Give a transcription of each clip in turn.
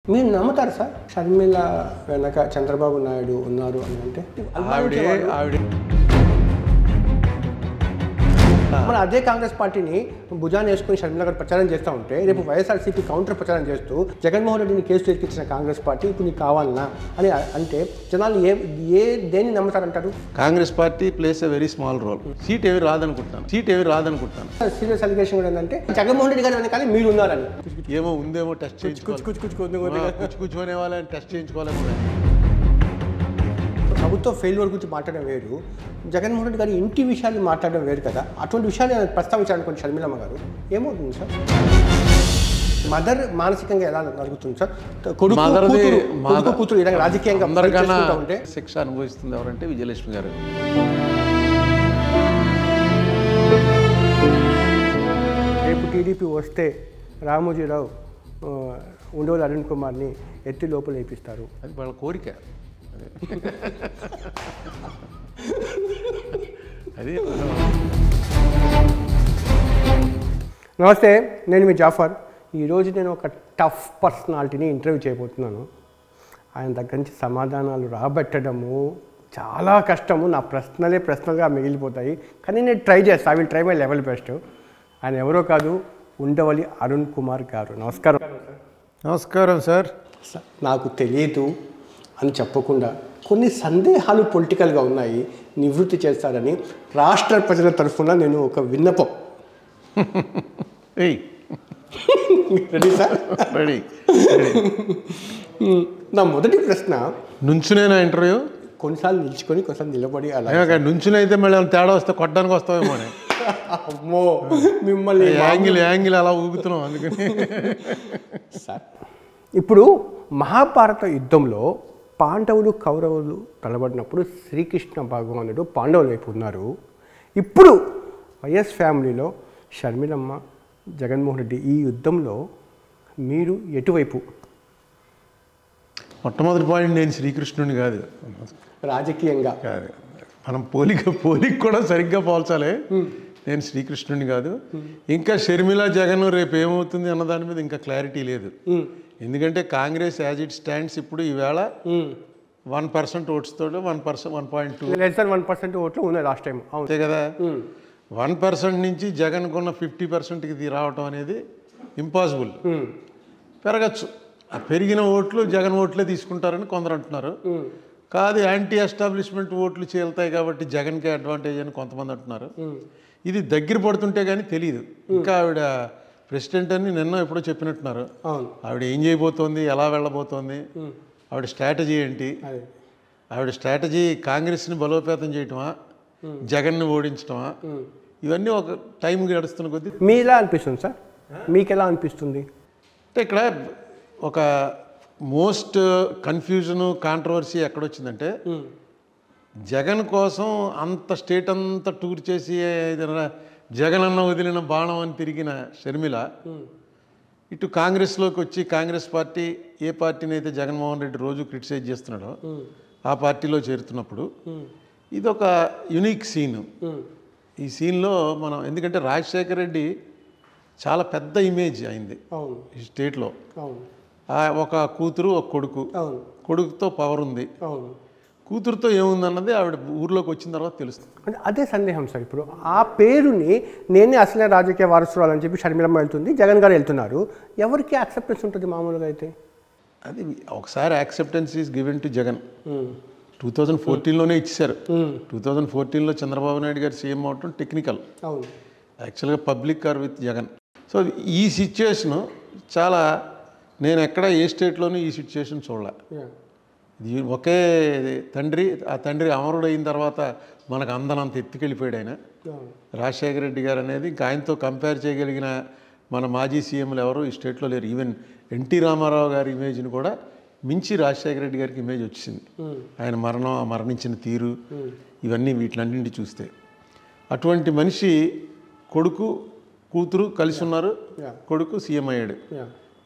మీరు నమ్ముతారు సార్ షర్మిల వెనక చంద్రబాబు నాయుడు ఉన్నారు అని అంటే? మన అదే కాంగ్రెస్ పార్టీని భుజాన్ని వేసుకుని షర్మిల గారు ప్రచారం చేస్తూ ఉంటే రేపు వైఎస్ఆర్సీపీ కౌంటర్ ప్రచారం చేస్తూ జగన్మోహన్ రెడ్డిని కేసు ఎక్కించిన కాంగ్రెస్ పార్టీ ఇప్పుడు నీకు కావాలన్నా అని అంటే జనాలు దేన్ని నమ్ముతారంటారు? Congress party plays a very small role. Seat ఏవి రాదనుకుంటాను. సీరియస్ అలిగేషన్ కూడా ఏంటంటే జగన్మోహన్ రెడ్డి గారు వెనకాల మీరు ఉన్నారని. ఏమో ఉందేమో టెస్ట్ కూర్చుకునే వాళ్ళని టెస్ట్ చేయించుకోవాలి. ప్రభుత్వ ఫెయిల్యూర్ గురించి మాట్లాడడం వేరు, జగన్మోహన్ రెడ్డి గారి ఇంటి విషయాలు మాట్లాడడం వేరు కదా. అటువంటి విషయాలు ప్రస్తావించాలనుకోండి షర్మిలమ్మ గారు, ఏమవుతుంది సార్? మదర్ మానసికంగా ఎలా జరుగుతుంది సార్? కొడుకు కూతురు ఇలా రాజకీయంగా ఉంటే శిక్ష అనుభవిస్తుంది ఎవరంటే విజయలక్ష్మి గారు. రేపు టీడీపీ వస్తే రామోజీరావు ఉండవల్లి అరుణ్ కుమార్ని ఎత్తి లోపల వేపిస్తారు, అది వాళ్ళ కోరిక. అది నమస్తే, నేను మీ జాఫర్. ఈరోజు నేను ఒక టఫ్ పర్సనాలిటీని ఇంటర్వ్యూ చేయబోతున్నాను. ఆయన దగ్గర నుంచి సమాధానాలు రాబట్టడము చాలా కష్టము. నా ప్రశ్నలుగా మిగిలిపోతాయి, కానీ నేను ట్రై చేస్తాను. I will try my level best. ఆయన ఎవరో కాదు, ఉండవల్లి అరుణ్ కుమార్ గారు. నమస్కారం. నమస్కారం సార్. నాకు తెలియదు అని చెప్పకుండా కొన్ని సందేహాలు పొలిటికల్గా ఉన్నాయి, నివృత్తి చేస్తారని రాష్ట్ర ప్రజల తరఫున నేను ఒక విన్నపం. Ready sir? రెడీ. నా మొదటి ప్రశ్న, నుంచునేనా ఇంటర్వ్యూ? కొన్నిసార్లు నిల్చుకొని కొన్నిసార్లు నిలబడి అలా. నుంచునైతే మళ్ళీ తేడా వస్తే కొట్టడానికి వస్తావేమో. అమ్మో, మిమ్మల్ని యాంగిల్ అలా ఊగుతున్నాం అందుకని. సార్, ఇప్పుడు మహాభారత యుద్ధంలో పాండవులు కౌరవులు తలబడినప్పుడు శ్రీకృష్ణ భగవానుడు పాండవుల వైపు ఉన్నారు. ఇప్పుడు వైఎస్ ఫ్యామిలీలో షర్మిలమ్మ, జగన్మోహన్ రెడ్డి, ఈ యుద్ధంలో మీరు ఎటువైపు? మొట్టమొదటి పాయింట్, నేను శ్రీకృష్ణుని కాదు, రాజకీయంగా కాదు. మనం పోలిక కూడా సరిగ్గా పోల్చాలి. నేను శ్రీకృష్ణుని కాదు. ఇంకా షర్మిల జగన్ రేపు ఏమవుతుంది అన్న దాని మీద ఇంకా క్లారిటీ లేదు. ఎందుకంటే కాంగ్రెస్ యాజ్ ఇట్ స్టాండ్స్ ఇప్పుడు ఈవేళ 1% ఓట్స్ తోడు 1.2 ఓట్లు ఉన్నాయి లాస్ట్ టైం, అంతే కదా. 1% నుంచి జగన్కున్న 50%కి రావటం అనేది ఇంపాసిబుల్. పెరగచ్చు. ఆ పెరిగిన ఓట్లు జగన్ ఓట్లే తీసుకుంటారని కొందరు అంటున్నారు. కాదు, యాంటీ ఎస్టాబ్లిష్మెంట్ ఓట్లు చేలుతాయి కాబట్టి జగన్కే అడ్వాంటేజ్ అని కొంతమంది అంటున్నారు. ఇది దగ్గర పడుతుంటే కానీ తెలియదు. ఇంకా ఆవిడ ప్రెసిడెంట్ అని నిన్న ఎప్పుడో చెప్పినట్టున్నారు. ఆవిడ ఏం చేయబోతోంది, ఎలా వెళ్ళబోతోంది, ఆవిడ స్ట్రాటజీ ఏంటి? ఆవిడ స్ట్రాటజీ కాంగ్రెస్ని బలోపేతం చేయటమా, జగన్ని ఓడించటమా? ఇవన్నీ ఒక టైం గడుస్తున్న కొద్దీ. మీ ఎలా అనిపిస్తుంది సార్? మీకు ఎలా అనిపిస్తుంది? అంటే ఇక్కడ ఒక మోస్ట్ కన్ఫ్యూజను, కాంట్రవర్సీ ఎక్కడొచ్చిందంటే, జగన్ కోసం అంత స్టేట్ అంతా టూర్ చేసి జగన్ అన్న వదిలిన బాణం అని తిరిగిన షర్మిల ఇటు కాంగ్రెస్లోకి వచ్చి కాంగ్రెస్ పార్టీ ఏ పార్టీని అయితే జగన్మోహన్ రెడ్డి రోజు క్రిటిసైజ్ చేస్తున్నాడో ఆ పార్టీలో చేరుతున్నప్పుడు ఇదొక యునిక్ సీను. ఈ సీన్లో మనం, ఎందుకంటే రాజశేఖర రెడ్డి చాలా పెద్ద ఇమేజ్ అయింది ఈ స్టేట్లో. ఒక కూతురు, ఒక కొడుకుతో పవర్ ఉంది. కూతురుతో ఏముందన్నది ఆవిడ ఊర్లోకి వచ్చిన తర్వాత తెలుస్తుంది. అంటే అదే సందేహం సార్. ఇప్పుడు ఆ పేరుని నేనే అసలే రాజకీయ వారసురాలు అని చెప్పి షర్మిలమ్మ వెళ్తుంది, జగన్ గారు వెళ్తున్నారు. ఎవరికి యాక్సెప్టెన్స్ ఉంటుంది మామూలుగా? అయితే అది ఒకసారి acceptance is given to Jagan. 2014లోనే ఇచ్చేశారు. 2014లో చంద్రబాబు నాయుడు గారు సీఎం అవటం టెక్నికల్, యాక్చువల్గా public are with Jagan. So ఈ సిచ్యువేషను చాలా, నేను ఎక్కడ ఏ స్టేట్లోనూ ఈ సిచ్యువేషన్ చూడలే. ఇది ఒకే తండ్రి, ఆ తండ్రి అమరుడు అయిన తర్వాత మనకు అందనంత ఎత్తుకెళ్ళిపోయాడు ఆయన. రాజశేఖర రెడ్డి గారు అనేది ఇంకా ఆయనతో కంపేర్ చేయగలిగిన మన మాజీ సీఎంలు ఎవరు ఈ స్టేట్లో లేరు. ఈవెన్ ఎన్టీ రామారావు గారి ఇమేజ్ని కూడా మించి రాజశేఖర రెడ్డి గారికి ఇమేజ్ వచ్చింది. ఆయన మరణించిన తీరు, ఇవన్నీ వీటిలన్నింటి చూస్తే అటువంటి మనిషి కొడుకు కూతురు కలిసి ఉన్నారు. కొడుకు సీఎం అయ్యాడు.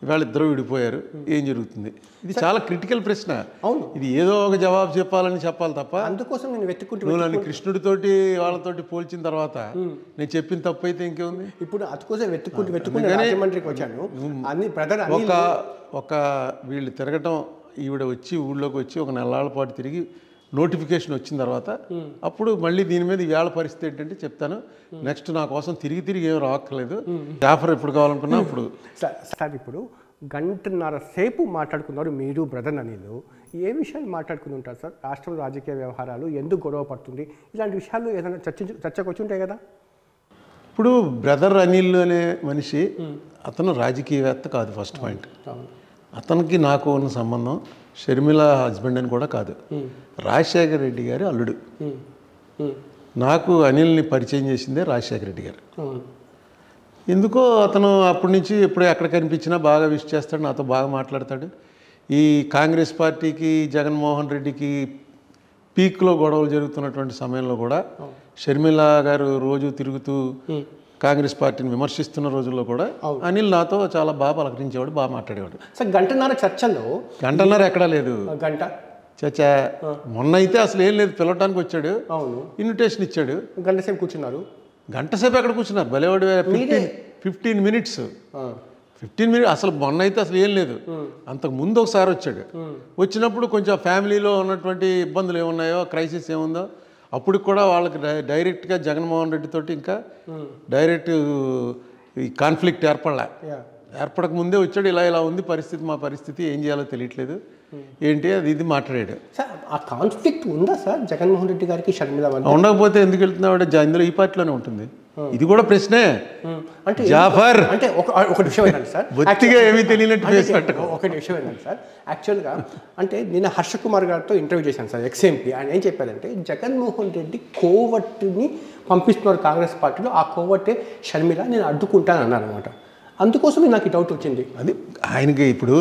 ఇవాళ ఇద్దరు విడిపోయారు, ఏం జరుగుతుంది? ఇది చాలా క్రిటికల్ ప్రశ్న. అవును, ఇది ఏదో ఒక జవాబు చెప్పాలి తప్ప అందుకోసం నేను నువ్వు నన్ను కృష్ణుడితోటి వాళ్ళతోటి పోల్చిన తర్వాత నేను చెప్పిన తప్పు అయితే ఇంకేముంది? ఇప్పుడు అందుకోసం వెతుక్కుంటూ రాజమండ్రికి వచ్చాను. అన్ని బ్రదర్ ఒక వీళ్ళు తిరగటం, ఈవిడ వచ్చి ఊళ్ళోకి వచ్చి ఒక నెలల పాటు తిరిగి నోటిఫికేషన్ వచ్చిన తర్వాత అప్పుడు మళ్ళీ దీని మీద ఈవేళ పరిస్థితి ఏంటంటే చెప్తాను. నెక్స్ట్ నా కోసం తిరిగి ఏం రాక్కర్లేదు. జాఫర్ ఎప్పుడు కావాలనుకున్నా అప్పుడు. సార్ ఇప్పుడు గంటన్నర సేపు మాట్లాడుకున్నారు మీరు బ్రదర్ అనిల్. ఏ విషయాలు మాట్లాడుకుని ఉంటారు సార్? రాష్ట్రం రాజకీయ వ్యవహారాలు, ఎందుకు గొడవ పడుతుంది, ఇలాంటి విషయాలు ఏదైనా చర్చకు వచ్చి ఉంటాయి కదా. ఇప్పుడు బ్రదర్ అనిల్ అనే మనిషి అతను రాజకీయవేత్త కాదు. ఫస్ట్ పాయింట్, అతనికి నాకు ఉన్న సంబంధం షర్మిల హస్బెండ్ అని కూడా కాదు, రాజశేఖర రెడ్డి గారి అల్లుడు. నాకు అనిల్ని పరిచయం చేసిందే రాజశేఖర రెడ్డి గారు. ఎందుకో అతను అప్పటి నుంచి ఎప్పుడు ఎక్కడ కనిపించినా బాగా విష్ చేస్తాడు, నాతో బాగా మాట్లాడతాడు. ఈ కాంగ్రెస్ పార్టీకి జగన్మోహన్ రెడ్డికి పీక్లో గొడవలు జరుగుతున్నటువంటి సమయంలో కూడా షర్మిల గారు రోజు తిరుగుతూ కాంగ్రెస్ పార్టీని విమర్శిస్తున్న రోజుల్లో కూడా అనిల్ నాతో చాలా బాగా పలకరించేవాడు, బాగా మాట్లాడేవాడు. సార్ గంటన్నర చర్చల్లో గంటన్నర ఎక్కడా లేదు, గంట చచ్చా. మొన్న అయితే అసలు ఏం లేదు, పిలవటానికి వచ్చాడు, అవును, ఇన్విటేషన్ ఇచ్చాడు, గంట సేపు కూర్చున్నారు. గంట సేపు ఎక్కడ కూర్చున్నారు? భలేవాడు. 15 మినిట్స్ అసలు మొన్న అయితే అసలు ఏం లేదు. అంతకు ముందు ఒకసారి వచ్చాడు, వచ్చినప్పుడు కొంచెం ఫ్యామిలీలో ఉన్నటువంటి ఇబ్బందులు ఏమున్నాయో, క్రైసిస్ ఏముందో అప్పుడు కూడా వాళ్ళకి డైరెక్ట్గా జగన్మోహన్ రెడ్డి తోటి ఇంకా డైరెక్ట్ ఈ కాన్ఫ్లిక్ట్ ఏర్పడక ముందే వచ్చాడు. ఇలా ఉంది పరిస్థితి, మా పరిస్థితి ఏం చేయాలో తెలియట్లేదు, ఏంటి ఇది మాట్లాడాడు. సార్ ఆ కాన్ఫ్లిక్ట్ ఉందా సార్ జగన్మోహన్ రెడ్డి గారికి షర్మిల? ఉండకపోతే ఎందుకు వెళ్తున్నాడు? ఇందులో ఈ పార్టీలోనే ఉంటుంది. ఇది కూడా ప్రశ్నే. అంటే జాఫర్ అంటే ఒక విషయం ఏంటంటే సార్, బొత్తిగా ఏమీ తెలియనట్టు ఫేస్ పెట్టకు. ఒక విషయం ఏంటంటే సార్, యాక్చువల్గా అంటే నేను హర్ష కుమార్ గారితో ఇంటర్వ్యూ చేశాను సార్, ఎక్స్ఎంపీ. ఆయన ఏం చెప్పారంటే జగన్మోహన్ రెడ్డి కోవట్టుని పంపిస్తున్నారు కాంగ్రెస్ పార్టీలో, ఆ కోవట్టే షర్మిల, నేను అడ్డుకుంటాను అన్నారు అనమాట. అందుకోసమే నాకు ఈ డౌట్ వచ్చింది. అది ఆయనకి ఇప్పుడు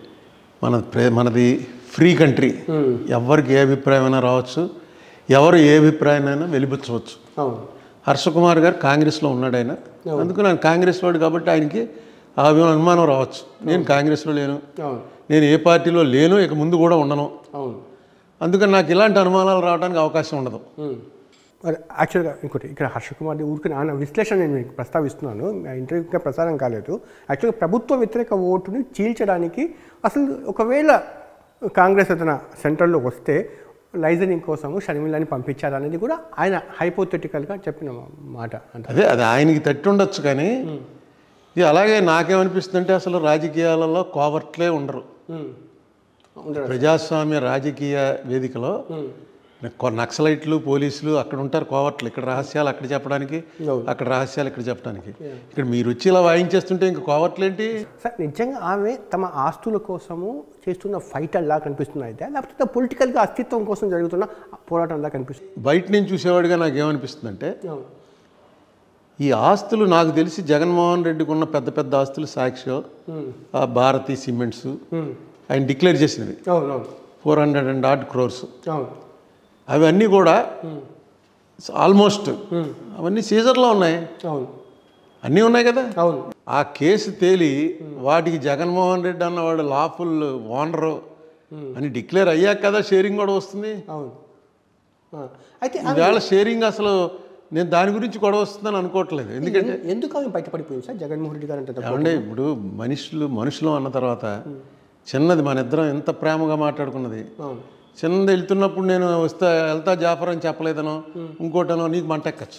మనది ఫ్రీ కంట్రీ, ఎవరికి ఏ అభిప్రాయమైనా రావచ్చు, ఎవరు ఏ అభిప్రాయమైనా వెలిబుచ్చవచ్చు. హర్ష కుమార్ గారు కాంగ్రెస్లో ఉన్నాడు ఆయన, అందుకు నేను కాంగ్రెస్ వాడు కాబట్టి ఆయనకి ఆ అనుమానం రావచ్చు. నేను కాంగ్రెస్లో లేను, నేను ఏ పార్టీలో లేను, ఇక ముందు కూడా ఉండను. అందుకని నాకు ఇలాంటి అనుమానాలు రావడానికి అవకాశం ఉండదు. యాక్చువల్గా ఇంకోటి ఇక్కడ హర్ష కుమార్ ఊరికి నాన్న విశ్లేషణ నేను మీకు ప్రస్తావిస్తున్నాను, ఇంటర్వ్యూగా ప్రసారం కాలేదు. యాక్చువల్గా ప్రభుత్వ వ్యతిరేక ఓటుని చీల్చడానికి అసలు ఒకవేళ కాంగ్రెస్ ఏదైనా సెంట్రల్లో వస్తే లైజనింగ్ కోసము షర్మిలని పంపించారనేది కూడా ఆయన హైపోథెటికల్గా చెప్పిన మాట. అదే అది ఆయనకి తట్టి ఉండొచ్చు, కానీ ఇది అలాగే నాకేమనిపిస్తుందంటే అసలు రాజకీయాలలో కోవర్ట్లే ఉండరు. ప్రజాస్వామ్య రాజకీయ వేదికలో నక్సలైట్లు, పోలీసులు అక్కడ ఉంటారు, కోవర్ట్లు ఇక్కడ రహస్యాలు అక్కడ చెప్పడానికి, అక్కడ రహస్యాలు ఇక్కడ చెప్పడానికి. ఇక్కడ మీరు వచ్చి ఇలా వాయించేస్తుంటే ఇంకా కోవర్ట్లు ఏంటి? సార్ నిజంగా ఆమె తమ ఆస్తుల కోసము చేస్తున్న ఫైట్ అలా కనిపిస్తుంది అయితే, లేకపోతే పొలిటికల్గా అస్తిత్వం కోసం జరుగుతున్న పోరాటంలా కనిపిస్తుంది? బయట నుంచి చూసేవాడిగా నాకు ఏమనిపిస్తుందంటే ఈ ఆస్తులు నాకు తెలిసి జగన్మోహన్ రెడ్డికి ఉన్న పెద్ద పెద్ద ఆస్తులు సాక్షి, భారతీ సిమెంట్స్ ఆయన డిక్లేర్ చేసినవి 400 crores, అవన్నీ కూడా ఆల్మోస్ట్ అవన్నీ సీజర్లో ఉన్నాయి, అన్నీ ఉన్నాయి కదా. ఆ కేసు తేలి వాటికి జగన్మోహన్ రెడ్డి అన్నవాడు లాఫుల్ ఓనరు అని డిక్లేర్ అయ్యాక కదా షేరింగ్ కూడా వస్తుంది. అయితే ఈవేళ షేరింగ్ అసలు నేను దాని గురించి గొడవ వస్తుందని అనుకోవట్లేదు. ఎందుకంటే ఎందుకు అవి బయటపడిపోయింది సార్ జగన్మోహన్ రెడ్డి గారు అంటే? అంటే ఇప్పుడు మనుషులు అన్న తర్వాత చిన్నది మన ఇద్దరం ఎంత ప్రేమగా మాట్లాడుకున్నది, చిన్నది వెళ్తున్నప్పుడు నేను వెళ్తా జాఫర్ అని చెప్పలేదనో ఇంకోటనో నీకు మంట ఎక్కచ్చు.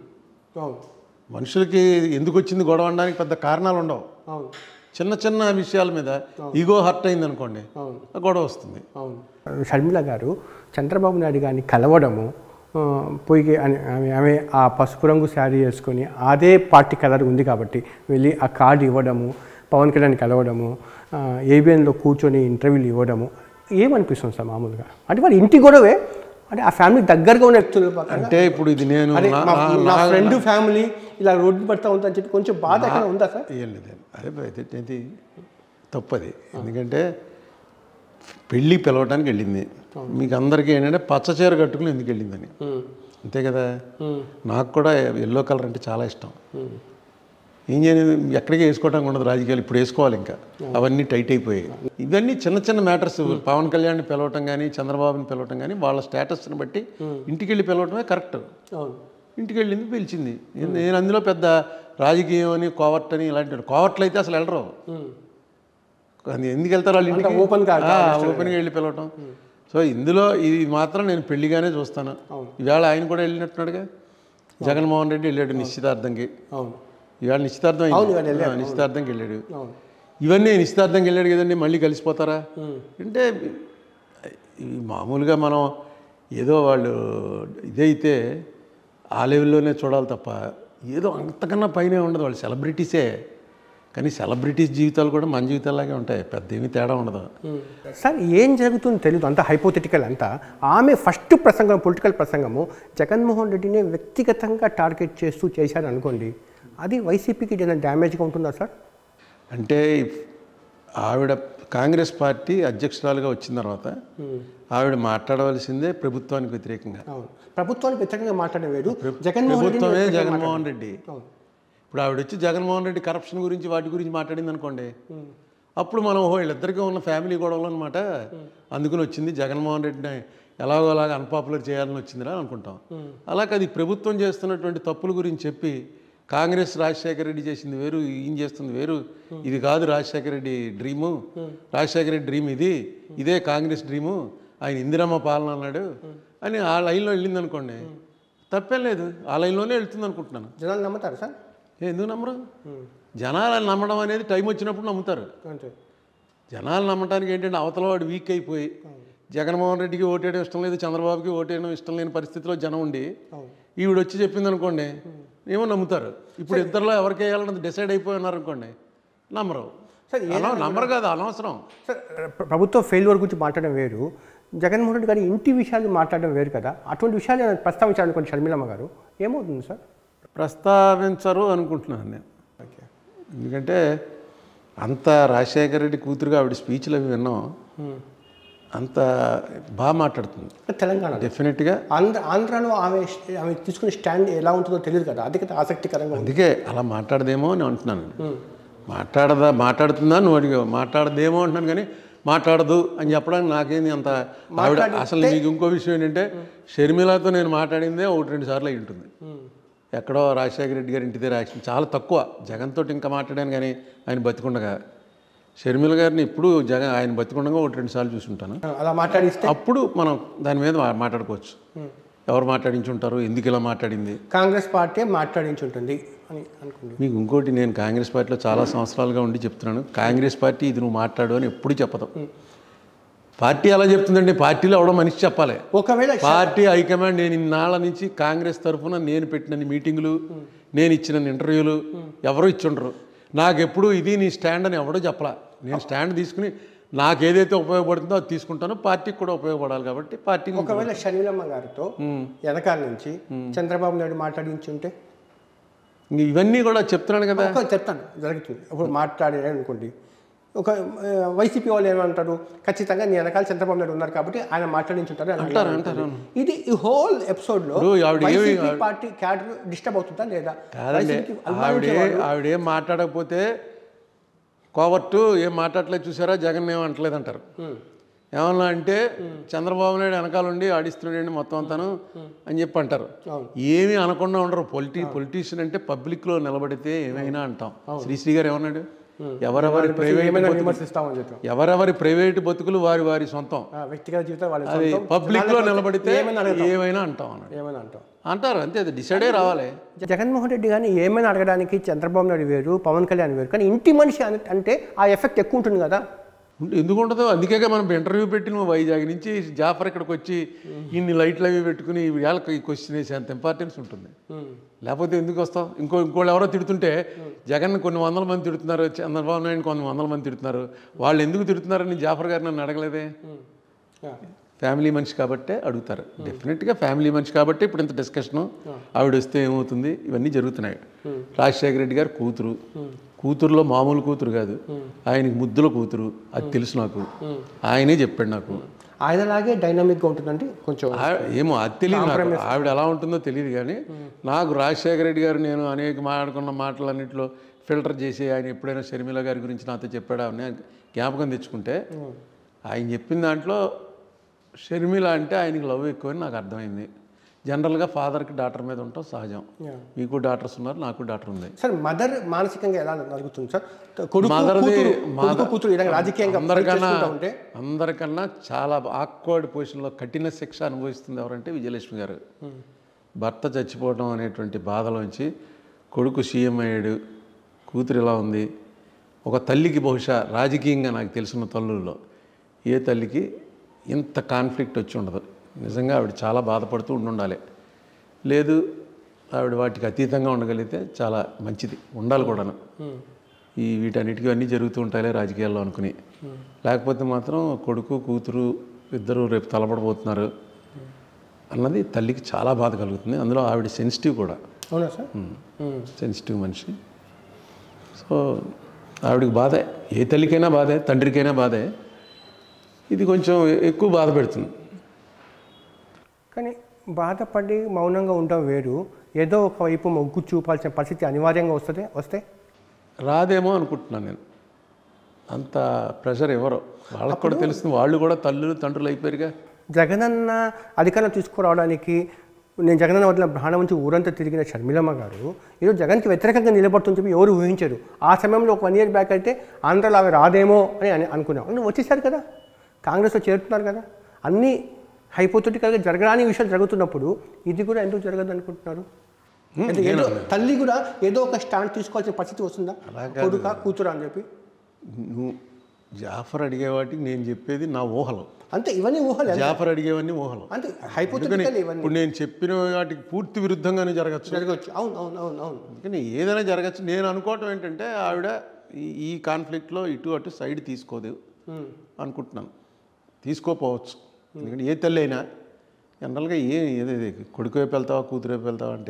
మనుషులకి ఎందుకు వచ్చింది గొడవ అనడానికి పెద్ద కారణాలు ఉండవు. చిన్న చిన్న విషయాల మీద ఈగో హర్ట్ అయింది అనుకోండి, గొడవ వస్తుంది. షర్మిల గారు చంద్రబాబు నాయుడు గారిని కలవడము, పోయి ఆమె ఆ పసుపు రంగు శారీ వేసుకొని అదే పార్టీ కలర్ ఉంది కాబట్టి వెళ్ళి ఆ కార్డు ఇవ్వడము, పవన్ కళ్యాణ్ కలవడము, ఏబిఎన్లో కూర్చొని ఇంటర్వ్యూలు ఇవ్వడము, ఏమనిపిస్తుంది సార్ మామూలుగా? అంటే వాళ్ళ ఇంటి గొడవే, అంటే ఆ ఫ్యామిలీ దగ్గరగా ఉన్న వ్యక్తులు అంటే ఇప్పుడు ఇది నేను నా ఫ్రెండ్ ఫ్యామిలీ ఇలా రోడ్డు పడతా ఉందని చెప్పి కొంచెం బాధ ఎక్కడ ఉందా సార్? ఏం లేదు, అదే తప్పది. ఎందుకంటే పెళ్ళి పిలవడానికి వెళ్ళింది, మీకు అందరికీ ఏంటంటే పచ్చచీర కట్టుకుని ఎందుకు వెళ్ళిందని, అంతే కదా. నాకు కూడా ఎల్లో కలర్ అంటే చాలా ఇష్టం. ఏం చేయలేదు, ఎక్కడికి వేసుకోవడానికి ఉండదు రాజకీయాలు, ఇప్పుడు వేసుకోవాలి ఇంకా, అవన్నీ టైట్ అయిపోయాయి. ఇవన్నీ చిన్న చిన్న మ్యాటర్స్. పవన్ కళ్యాణ్ని పిలవటం కానీ చంద్రబాబుని పిలవటం కానీ వాళ్ళ స్టేటస్ని బట్టి ఇంటికి వెళ్ళి పిలవటమే కరెక్ట్. ఇంటికి వెళ్ళింది పిలిచింది. నేను అందులో పెద్ద రాజకీయం అని కోవర్ట్ అని ఇలాంటి కోవర్ట్లు అయితే అసలు వెళ్ళరు. ఎందుకు వెళ్తారు వాళ్ళు ఇంటికి? ఓపెన్గా వెళ్ళి పిలవటం. సో ఇందులో ఇది మాత్రం నేను పెళ్లిగానే చూస్తాను. ఇవాళ ఆయన కూడా వెళ్ళినట్టున్నాడుగా, జగన్మోహన్ రెడ్డి వెళ్ళాడు నిశ్చితార్థంకి. ఇవాళ నిశ్చితార్థంకి వెళ్ళాడు. ఇవన్నీ నిశ్చితార్థంకి వెళ్ళాడు కదండి, మళ్ళీ కలిసిపోతారా అంటే మామూలుగా మనం ఏదో వాళ్ళు ఇదైతే ఆ లెవెల్లోనే చూడాలి తప్ప ఏదో అంతకన్నా పైనే ఉండదు. వాళ్ళు సెలబ్రిటీసే, కానీ సెలబ్రిటీస్ జీవితాలు కూడా మన జీవితాలాగే ఉంటాయి, పెద్ద ఏమీ తేడా ఉండదు. సార్ ఏం జరుగుతుందో తెలియదు, అంత హైపోథెటికల్ అంతా. ఆమె ఫస్ట్ ప్రసంగం, పొలిటికల్ ప్రసంగము జగన్మోహన్ రెడ్డిని వ్యక్తిగతంగా టార్గెట్ చేస్తూ చేశారు అనుకోండి, అది వైసీపీకి ఏదైనా డ్యామేజ్గా ఉంటుందా సార్? అంటే ఆవిడ కాంగ్రెస్ పార్టీ అధ్యక్షురాలుగా వచ్చిన తర్వాత ఆవిడ మాట్లాడవలసిందే ప్రభుత్వానికి వ్యతిరేకంగా. ప్రభుత్వానికి వ్యతిరేకంగా మాట్లాడే వేరు, జగన్మోహన్ రెడ్డి. ఇప్పుడు ఆవిడ వచ్చి జగన్మోహన్ రెడ్డి కరప్షన్ గురించి వాటి గురించి మాట్లాడింది అనుకోండి, అప్పుడు మనం వీళ్ళిద్దరికీ ఉన్న ఫ్యామిలీ గొడవలు అనమాట, అందుకని వచ్చింది జగన్మోహన్ రెడ్డిని ఎలాగో అలాగా అన్పాపులర్ చేయాలని వచ్చిందిరా అనుకుంటాం. అలాగే అది ప్రభుత్వం చేస్తున్నటువంటి తప్పుల గురించి చెప్పి కాంగ్రెస్ రాజశేఖర రెడ్డి చేసింది వేరు, ఈయన చేస్తుంది వేరు, ఇది కాదు రాజశేఖర రెడ్డి డ్రీము, రాజశేఖర రెడ్డి డ్రీమ్ ఇదే కాంగ్రెస్ డ్రీము, ఆయన ఇందిరమ్మ పాలన అన్నాడు అని ఆ లైన్లో వెళ్ళింది అనుకోండి, తప్పేం లేదు, ఆ లైన్లోనే వెళ్తుంది అనుకుంటున్నాను. జనాలు నమ్ముతారు సార్? ఎందుకు నమ్మరు? జనాలు నమ్మడం అనేది టైం వచ్చినప్పుడు నమ్ముతారు. జనాలు నమ్మటానికి ఏంటంటే అవతల వాడు వీక్ అయిపోయి జగన్మోహన్ రెడ్డికి ఓటేయడం ఇష్టం లేదు, చంద్రబాబుకి ఓటేయడం ఇష్టం లేని పరిస్థితిలో జనం ఉండి ఈవిడ వచ్చి చెప్పింది అనుకోండి, ఏమో నమ్ముతారు. ఇప్పుడు ఇద్దరిలో ఎవరికి వేయాలన్నది డిసైడ్ అయిపోయి ఉన్నారు అనుకోండి, నమ్మరు. నమ్మరు కాదు, అనవసరం. సార్ ప్రభుత్వ ఫెయిల్యూర్ గురించి మాట్లాడడం వేరు, జగన్మోహన్ రెడ్డి గారి ఇంటి విషయాలు మాట్లాడడం వేరు కదా. అటువంటి విషయాలు ప్రస్తావించాలనుకోండి షర్మిలమ్మ గారు, ఏమవుతుంది సార్? ప్రస్తావించరు అనుకుంటున్నాను నేను. ఎందుకంటే అంత రాజశేఖర రెడ్డి కూతురుగా ఆవిడ స్పీచ్లు అవి విన్నాం, అంత బాగా మాట్లాడుతుంది. తెలంగాణ డెఫినెట్గా ఆంధ్రాలో ఆమె తీసుకునే స్టాండ్ ఎలా ఉంటుందో తెలియదు కదా, అది కదా ఆసక్తికరంగా. అందుకే అలా మాట్లాడదేమో అని అంటున్నాను. మాట్లాడుతుందా నువ్వు అడిగావు, మాట్లాడదేమో అంటున్నాను, కానీ మాట్లాడదు అని చెప్పడానికి నాకేంది అంత ఆవిడ. అసలు మీకు ఇంకో విషయం ఏంటంటే షర్మిలతో నేను మాట్లాడిందే 1-2 సార్లు అయి ఉంటుంది. ఎక్కడో రాజశేఖర రెడ్డి గారి ఇంటి దగ్గర యాక్షన్ చాలా తక్కువ. జగన్తో ఇంకా మాట్లాడాను, కానీ ఆయన బతికుండగా. షర్మిల గారిని ఇప్పుడు ఆయన బతికుండగా 1-2 సార్లు చూసుంటాను. అలా మాట్లాడిస్తే అప్పుడు మనం దాని మీద మాట్లాడుకోవచ్చు. ఎవరు మాట్లాడించుంటారు, ఎందుకు ఇలా మాట్లాడింది, కాంగ్రెస్ పార్టీ మాట్లాడించుంటుంది అని అనుకోండి. మీకు ఇంకోటి, నేను కాంగ్రెస్ పార్టీలో చాలా సంవత్సరాలుగా ఉండి చెప్తున్నాను, కాంగ్రెస్ పార్టీ ఇది నువ్వు మాట్లాడు అని ఎప్పుడు చెప్పదు. పార్టీ అలా చెప్తుందండి, పార్టీలో ఎవడో మనిషి చెప్పాలి. ఒకవేళ పార్టీ హైకమాండ్ నేను ఇన్నాళ్ళ నుంచి కాంగ్రెస్ తరఫున నేను పెట్టిన మీటింగులు, నేను ఇచ్చిన ఇంటర్వ్యూలు ఎవరు ఇచ్చుండరు. నాకెప్పుడు ఇది నీ స్టాండ్ అని ఎవడో చెప్పలా. నేను స్టాండ్ తీసుకుని నాకు ఏదైతే ఉపయోగపడుతుందో అది తీసుకుంటానో, పార్టీకి కూడా ఉపయోగపడాలి కాబట్టి పార్టీ. ఒకవేళ షర్మిలమ్మ గారితో వెనకాల నుంచి చంద్రబాబు నాయుడు మాట్లాడించుంటే, ఇవన్నీ కూడా చెప్తున్నాను కదా, చెప్తాను జరుగుతుంది. ఇప్పుడు మాట్లాడారు అనుకోండి, ఒక వైసీపీ వాళ్ళు ఏమంటారు, ఖచ్చితంగా నీ వెనకాల చంద్రబాబు నాయుడు ఉన్నారు కాబట్టి ఆయన మాట్లాడించుంటారు అంటారు. ఇది ఈ హోల్ ఎపిసోడ్లో పార్టీ క్యాడర్ డిస్టర్బ్ అవుతుందా లేదా? ఆవిడేం మాట్లాడకపోతే కోవర్టు ఏం మాట్లాడలేదు చూసారా, జగన్ ఏం అంటలేదు అంటారు. ఏమన్నా అంటే చంద్రబాబు నాయుడు వెనకాల ఉండి ఆడిస్తున్నాడండి మొత్తం అంతాను అని చెప్పి అంటారు. ఏమీ అనకుండా ఉండరు. పొలిటీషియన్ అంటే పబ్లిక్లో నిలబడితే ఏమైనా అంటాం. శ్రీశ్రీ గారు ఏమన్నాడు, ఎవరెవరి ప్రైవేట్ బతుకులు వారి సొంతం, వ్యక్తిగత జీవితం అది పబ్లిక్లో నిలబడితే ఏమైనా అంటాం అంటారు. అంతే, అది డిసైడే రావాలి. జగన్మోహన్ రెడ్డి కానీ ఏమైనా అడగడానికి చంద్రబాబు నాయుడు వేరు, పవన్ కళ్యాణ్ వేరు, కానీ ఇంటి మనిషి అంటే ఆ ఎఫెక్ట్ ఎక్కువ ఉంటుంది కదా. ఎందుకు ఉండదు? అందుకే మనం ఇంటర్వ్యూ పెట్టి నువ్వు వైజాగ్ నుంచి జాఫర్ ఇక్కడికి వచ్చి ఇన్ని లైట్లు అవి పెట్టుకుని వీళ్ళకి క్వశ్చన్ వేసే అంత ఇంపార్టెన్స్ ఉంటుంది. లేకపోతే ఎందుకు వస్తావు? ఇంకోళ్ళు ఎవరో తిడుతుంటే జగన్ కొన్ని 100 మంది తిడుతున్నారు, చంద్రబాబు నాయుడు కొన్ని 100 మంది తిడుతున్నారు, వాళ్ళు ఎందుకు తిడుతున్నారని జాఫర్ గారు నన్ను అడగలేదే. ఫ్యామిలీ మనిషి కాబట్టే అడుగుతారు. డెఫినెట్గా ఫ్యామిలీ మనిషి కాబట్టి ఇప్పుడు ఇంత డిస్కషను, ఆవిడ వస్తే ఏమవుతుంది, ఇవన్నీ జరుగుతున్నాయి. రాజశేఖర రెడ్డి గారు కూతురులో మామూలు కూతురు కాదు, ఆయనకి ముద్దుల కూతురు, అది తెలుసు నాకు. ఆయనే చెప్పాడు నాకు. ఆయనలాగే డైనామిక్గా ఉంటుందండి కొంచెం, ఏమో అది తెలియదు నాకు, ఆవిడ ఎలా ఉంటుందో తెలియదు. కానీ నాకు రాజశేఖర రెడ్డి గారు నేను అనేక మాట్లాడుకున్న మాటలన్నింటిలో ఫిల్టర్ చేసి ఆయన ఎప్పుడైనా షర్మిల గారి గురించి నాతో చెప్పాడా అని జ్ఞాపకం తెచ్చుకుంటే ఆయన చెప్పిన దాంట్లో షర్మిల అంటే ఆయనకి లవ్ ఎక్కువని నాకు అర్థమైంది. జనరల్గా ఫాదర్కి డాటర్ మీద ఉంటాం సహజం. మీకు డాటర్స్ ఉన్నారు, నాకు డాటర్ ఉంది. సార్ మదర్ మానసికంగా ఎలా జరుగుతుంది సార్? రాజకీయంగా అందరికన్నా చాలా ఆక్వర్డ్ పొజిషన్లో కఠిన శిక్ష అనుభవిస్తుంది ఎవరంటే విజయలక్ష్మి గారు. భర్త చచ్చిపోవడం అనేటువంటి బాధలోంచి కొడుకు సీఎం అయ్యాడు, కూతురు ఇలా ఉంది. ఒక తల్లికి బహుశా రాజకీయంగా నాకు తెలిసిన తల్లుల్లో ఏ తల్లికి ఇంత కాన్ఫ్లిక్ట్ వచ్చి ఉండదు. నిజంగా ఆవిడ చాలా బాధపడుతూ ఉండాలి. లేదు ఆవిడ వాటికి అతీతంగా ఉండగలిగితే చాలా మంచిది, ఉండాలి కూడాను. వీటన్నిటికీ అన్నీ జరుగుతూ ఉంటాయి రాజకీయాల్లో అనుకుని. లేకపోతే మాత్రం కొడుకు కూతురు ఇద్దరు రేపు తలపడబోతున్నారు అన్నది తల్లికి చాలా బాధ కలుగుతుంది. అందులో ఆవిడ సెన్సిటివ్ కూడా. అవునా సార్? సెన్సిటివ్ మనిషి. సో ఆవిడకి బాధే, ఏ తల్లికైనా బాధే, తండ్రికైనా బాధే. ఇది కొంచెం ఎక్కువ బాధ పెడుతుంది. కానీ బాధపడి మౌనంగా ఉండడం వేరు, ఏదో ఒకవైపు మొగ్గు చూపాల్సిన పరిస్థితి అనివార్యంగా వస్తే రాదేమో అనుకుంటున్నాను నేను. అంత ప్రెషర్ ఎవరో వాళ్ళకు కూడా తెలుస్తుంది. వాళ్ళు కూడా తల్లులు తండ్రులు అయిపోయారుగా. జగనన్న అధికారం తీసుకురావడానికి నేను జగనన్న వదిలిన ప్రాణం నుంచి ఊరంతా తిరిగిన షర్మిలమ్మ గారు ఈరోజు జగన్కి వ్యతిరేకంగా నిలబడుతుంది చెప్పి ఎవరు ఊహించారు? ఆ సమయంలో ఒక 1 year బ్యాక్ అయితే ఆంధ్రలో అవి రాదేమో అని అనుకున్నాం. వచ్చేసారు కదా, కాంగ్రెస్లో చేరుతున్నారు కదా. అన్నీ హైపోథెటికల్గా జరగరాని విషయాలు జరుగుతున్నప్పుడు ఇది కూడా ఎందుకు జరగదు అనుకుంటున్నారు? ఏదో తల్లి కూడా ఏదో ఒక స్టాండ్ తీసుకోవాల్సిన పరిస్థితి వస్తుందా, కొడుక కూతురా అని చెప్పి? నువ్వు జాఫర్ అడిగేవాటికి నేను చెప్పేది నా ఊహలు అంతే. ఇవన్నీ ఊహలు. జాఫర్ అడిగేవన్నీ ఊహలు అంతే, హైపోథెటికల్. ఇప్పుడు నేను చెప్పిన వాటికి పూర్తి విరుద్ధంగానే జరగచ్చు. అవును అవును అవును అవును. కానీ ఏదైనా జరగచ్చు. నేను అనుకోవటం ఏంటంటే ఆవిడ ఈ కాన్ఫ్లిక్ట్లో ఇటు అటు సైడ్ తీసుకోదు అనుకుంటున్నాను. తీసుకోపోవచ్చు. ఎందుకంటే ఏ తల్లి అయినా జనరల్గా ఏది కొడుకు వైపు వెళ్తావా కూతురు వైపు వెళ్తావా అంటే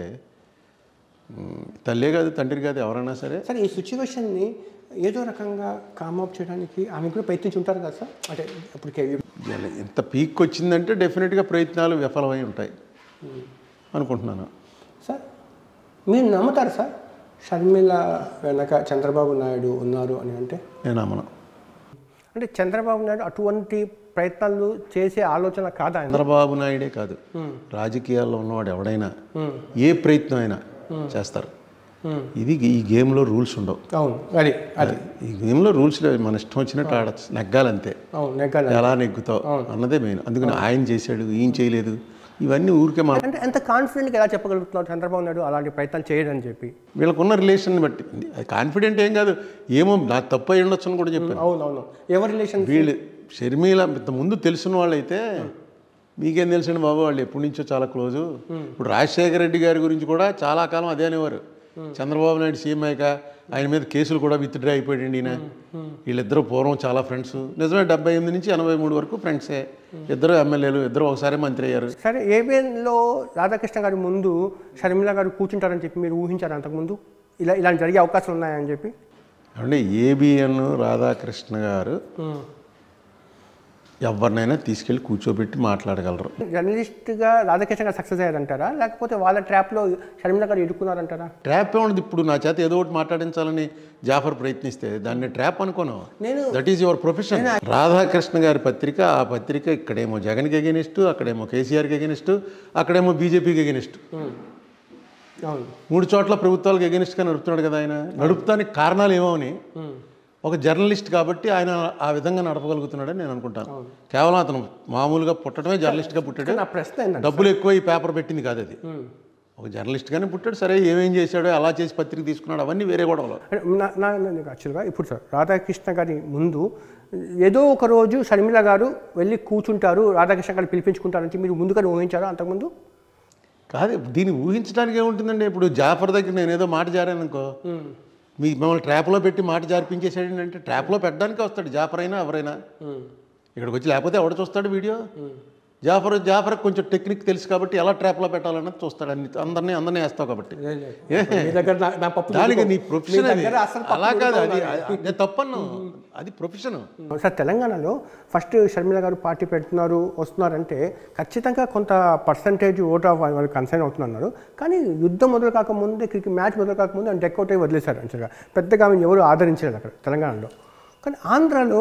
తల్లే కాదు తండ్రి కాదు ఎవరైనా సరే. సరే, ఈ సిచ్యువేషన్ని ఏదో రకంగా కామప్ చేయడానికి ఆమె కూడా ప్రయత్నించి ఉంటారు కదా సార్? అంటే ఇప్పటికే ఎంత పీక్ వచ్చిందంటే డెఫినెట్గా ప్రయత్నాలు విఫలమై ఉంటాయి అనుకుంటున్నాను. సార్ మీరు నమ్ముతారు సార్ షర్మిల వెనక చంద్రబాబు నాయుడు ఉన్నారు అని? అంటే నేను నమ్మను. అంటే చంద్రబాబు నాయుడు అటువంటి ప్రయత్నాలు చేసే ఆలోచన కాదా? చంద్రబాబు నాయుడే కాదు, రాజకీయాల్లో ఉన్నవాడు ఎవడైనా ఏ ప్రయత్నం అయినా చేస్తారు. ఇది ఈ గేమ్లో రూల్స్ ఉండవు. అవును, అది అది ఈ గేమ్లో రూల్స్ లేవు. మన ఇష్టం వచ్చినట్టు ఆడచ్చు, నెగ్గాలంతే. ఎలా నెగ్గుతావు అన్నదే మెయిన్. అందుకని ఆయన చేశాడు, ఈయన చేయలేదు, ఇవన్నీ ఊరికే అంటే ఎంత కాన్ఫిడెంట్గా ఎలా చెప్పగలుగుతున్నారు చంద్రబాబు నాయుడు అలాంటి ప్రయత్నాలు చేయడని చెప్పి? వీళ్ళకున్న రిలేషన్ బట్టి. అది కాన్ఫిడెంట్ ఏం కాదు, ఏమో నాకు తప్పు అయి ఉండొచ్చు అని కూడా చెప్పాను. అవునవును. ఎవరి రిలేషన్? వీళ్ళు షర్మిల ముందు తెలిసిన వాళ్ళైతే మీకేం తెలిసిన బాబు, వాళ్ళు ఎప్పటి నుంచో చాలా క్లోజు. ఇప్పుడు రాజశేఖర రెడ్డి గారి గురించి కూడా చాలా కాలం అదే అనేవారు. చంద్రబాబు నాయుడు సీఎం అయ్యాక ఆయన మీద కేసులు కూడా విత్డ్రా అయిపోయాడు ఈయన. వీళ్ళిద్దరూ పూర్వం చాలా ఫ్రెండ్స్. నిజమే, 78 నుంచి 83 వరకు ఫ్రెండ్సే. ఇద్దరు ఎమ్మెల్యేలు, ఇద్దరు ఒకసారి మంత్రి అయ్యారు. సరే, ఏబిఎన్లో రాధాకృష్ణ గారి ముందు షర్మిల గారు కూర్చుంటారని చెప్పి మీరు ఊహించారు అంతకుముందు ఇలాంటి జరిగే అవకాశాలు ఉన్నాయని చెప్పి? అంటే ఏబిఎన్ రాధాకృష్ణ గారు ఎవరినైనా తీసుకెళ్ళి కూర్చోబెట్టి మాట్లాడగలరు. జర్నలిస్ట్గా రాధాకృష్ణ గారు సక్సెస్ అయ్యారంటారా, లేకపోతే వాళ్ళ ట్రాప్లో షర్మిల గారు ఇరుక్కున్నారంటారా? ట్రాప్ ఏముంది, ఇప్పుడు నా చేత ఏదో ఒకటి మాట్లాడించాలని జాఫర్ ప్రయత్నిస్తే దాన్ని ట్రాప్ అనుకోను. That is your profession. Radhakrishna garu పత్రిక, ఆ పత్రిక ఇక్కడేమో జగన్కి ఎగెనిస్ట్, అక్కడేమో కేసీఆర్కి ఎగెనిస్ట్, అక్కడేమో బీజేపీకి ఎగెనిస్ట్. 3 చోట్ల ప్రభుత్వాలకు ఎగెనిస్ట్గా నడుపుతున్నాడు కదా ఆయన. నడుపుతానికి కారణాలు ఏమోని ఒక జర్నలిస్ట్ కాబట్టి ఆయన ఆ విధంగా నడపగలుగుతున్నాడని నేను అనుకుంటాను. కేవలం అతను మామూలుగా పుట్టడమే జర్నలిస్ట్గా పుట్టాడు. నా ప్రశ్న డబ్బులు ఎక్కువ ఈ పేపర్ పెట్టింది కాదు, అది ఒక జర్నలిస్ట్గానే పుట్టాడు. సరే, ఏమేం చేశాడో, అలా చేసి పత్రిక తీసుకున్నాడు, అవన్నీ వేరే గొడవలు. యాక్చువల్గా ఇప్పుడు సార్ రాధాకృష్ణ గారి ముందు ఏదో ఒక రోజు షర్మిల గారు వెళ్ళి కూర్చుంటారు, రాధాకృష్ణ గారు పిలిపించుకుంటారని మీరు ముందుగానే ఊహించారా అంతకుముందు? కాదు, దీన్ని ఊహించడానికి ఏముంటుందండి. ఇప్పుడు జాఫర్ దగ్గర నేను ఏదో మాట జారాను అనుకో, మిమ్మల్ని ట్రాప్లో పెట్టి మాట జారిపించేసాడు అంటే ట్రాప్లో పెట్టడానికి వస్తాడు జాఫర్ అయినా ఎవరైనా. ఇక్కడికి వచ్చి లేకపోతే ఎవడ చూస్తాడు వీడియో? జాఫర్ కొంచెం టెక్నిక్ తెలుసు కాబట్టి ఎలా ట్రాప్లో పెట్టాలన్నది చూస్తాడు. అందరినీ వేస్తావు కాబట్టి. మీ దగ్గర నా పప్పు దానికి నీ ప్రొఫెషన్ మీ అది. దగ్గర అసలు పప్పు అలా కాదు, అది ఉడకదు. నేను తప్పను, అది ప్రొఫెషన్. సార్ తెలంగాణలో ఫస్ట్ షర్మిల గారు పార్టీ పెడుతున్నారు వస్తున్నారంటే ఖచ్చితంగా కొంత పర్సంటేజ్ ఓట్ ఆఫ్ వాళ్ళు కన్సైన్ అవుతున్నారు. కానీ యుద్ధం మొదలు కాకముందే మ్యాచ్ మొదలు కాకముందే ఆయన డెక్అవుట్ అయ్యి వదిలేశారు అంచగా. పెద్దగా ఆమెను ఎవరు ఆదరించలేదు అక్కడ తెలంగాణలో. కానీ ఆంధ్రాలో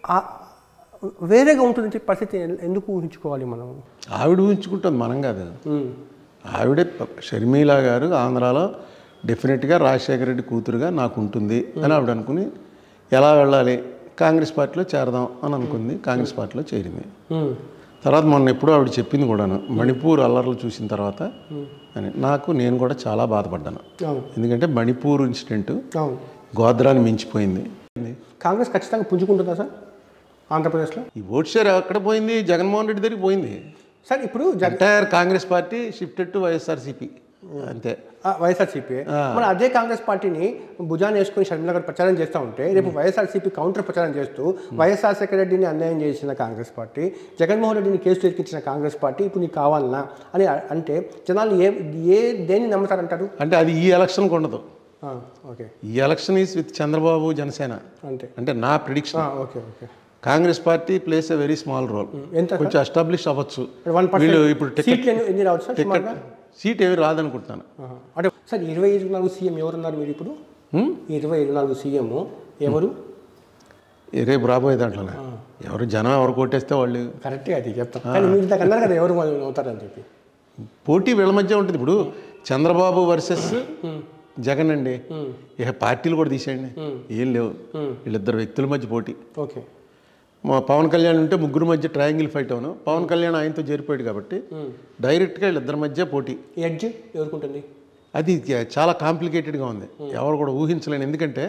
వేరేగా ఉంటుంది పరిస్థితి. ఎందుకు ఊహించుకోవాలి మనం? ఆవిడ ఊహించుకుంటుంది, మనం కాదు. ఆవిడే షర్మిల గారు ఆంధ్రాలో డెఫినెట్గా రాజశేఖర రెడ్డి కూతురుగా నాకు ఉంటుంది అని ఆవిడ అనుకుని ఎలా వెళ్ళాలి, కాంగ్రెస్ పార్టీలో చేరదాం అని అనుకుంది. కాంగ్రెస్ పార్టీలో చేరింది. తర్వాత మొన్న ఎప్పుడూ ఆవిడ చెప్పింది కూడాను, మణిపూర్ అల్లర్లు చూసిన తర్వాత అని. నేను కూడా చాలా బాధపడ్డాను. ఎందుకంటే మణిపూర్ ఇన్సిడెంట్ గోద్రాన్ని మించిపోయింది. కాంగ్రెస్ ఖచ్చితంగా పుంజుకుంటుందా సార్ ఆంధ్రప్రదేశ్లో? ఈ ఓట్ షేర్ ఎక్కడ పోయింది? జగన్మోహన్ రెడ్డి దగ్గరికి పోయింది సార్. ఇప్పుడు entire Congress party shifted to YSRCP అంతే. వైఎస్ఆర్సీపీ మన అదే కాంగ్రెస్ పార్టీని భుజాన్ని వేసుకుని షర్మిల గారు ప్రచారం చేస్తూ ఉంటే రేపు వైఎస్ఆర్సీపీ కౌంటర్ ప్రచారం చేస్తూ వైఎస్ఆర్ రెడ్డిని అన్యాయం చేసిన కాంగ్రెస్ పార్టీ, జగన్మోహన్ రెడ్డిని కేసు ఎక్కించిన కాంగ్రెస్ పార్టీ ఇప్పుడు నీకు కావాలన్నా అని అంటే జనాలు దేన్ని నమ్ముతారంటారు? అంటే అది ఈ ఎలక్షన్కి ఉండదు. ఓకే, ఈ election is with Chandrababu Janasena అంటే నా prediction. Okay okay. Congress party plays a very small role. కొంచెం ఎస్టాబ్లిష్ అవ్వచ్చు. వీళ్ళు ఇప్పుడు ఎన్ని రావచ్చు? సీట్ ఏమి రాదనుకుంటున్నాను. అంటే సార్ 2024 సీఎం ఎవరున్నారు మీరు ఇప్పుడు? 2024 సీఎం ఎవరు రేపు రాబోయే దాంట్లోనే ఎవరు జనం ఎవరు కొట్టేస్తే వాళ్ళు కరెక్ట్గా అది చెప్తాను. కానీ మీరు ఇందాక అన్నారు కదా ఎవరు అవుతారని చెప్పి. పోటీ వీళ్ళ మధ్య ఉంటుంది. ఇప్పుడు చంద్రబాబు వర్సెస్ జగన్ అండి. ఇక పార్టీలు కూడా తీసేయండి, ఏం లేవు. వీళ్ళిద్దరు వ్యక్తుల మధ్య పోటీ. ఓకే. మా పవన్ కళ్యాణ్ ఉంటే ముగ్గురు మధ్య ట్రయాంగిల్ ఫైట్ అవును. పవన్ కళ్యాణ్ ఆయనతో చేరిపోయాడు కాబట్టి డైరెక్ట్గా వీళ్ళిద్దరి మధ్య పోటీ. ఎడ్జ్ ఎవరుకుంటుంది? అది చాలా కాంప్లికేటెడ్గా ఉంది, ఎవరు కూడా ఊహించలేను. ఎందుకంటే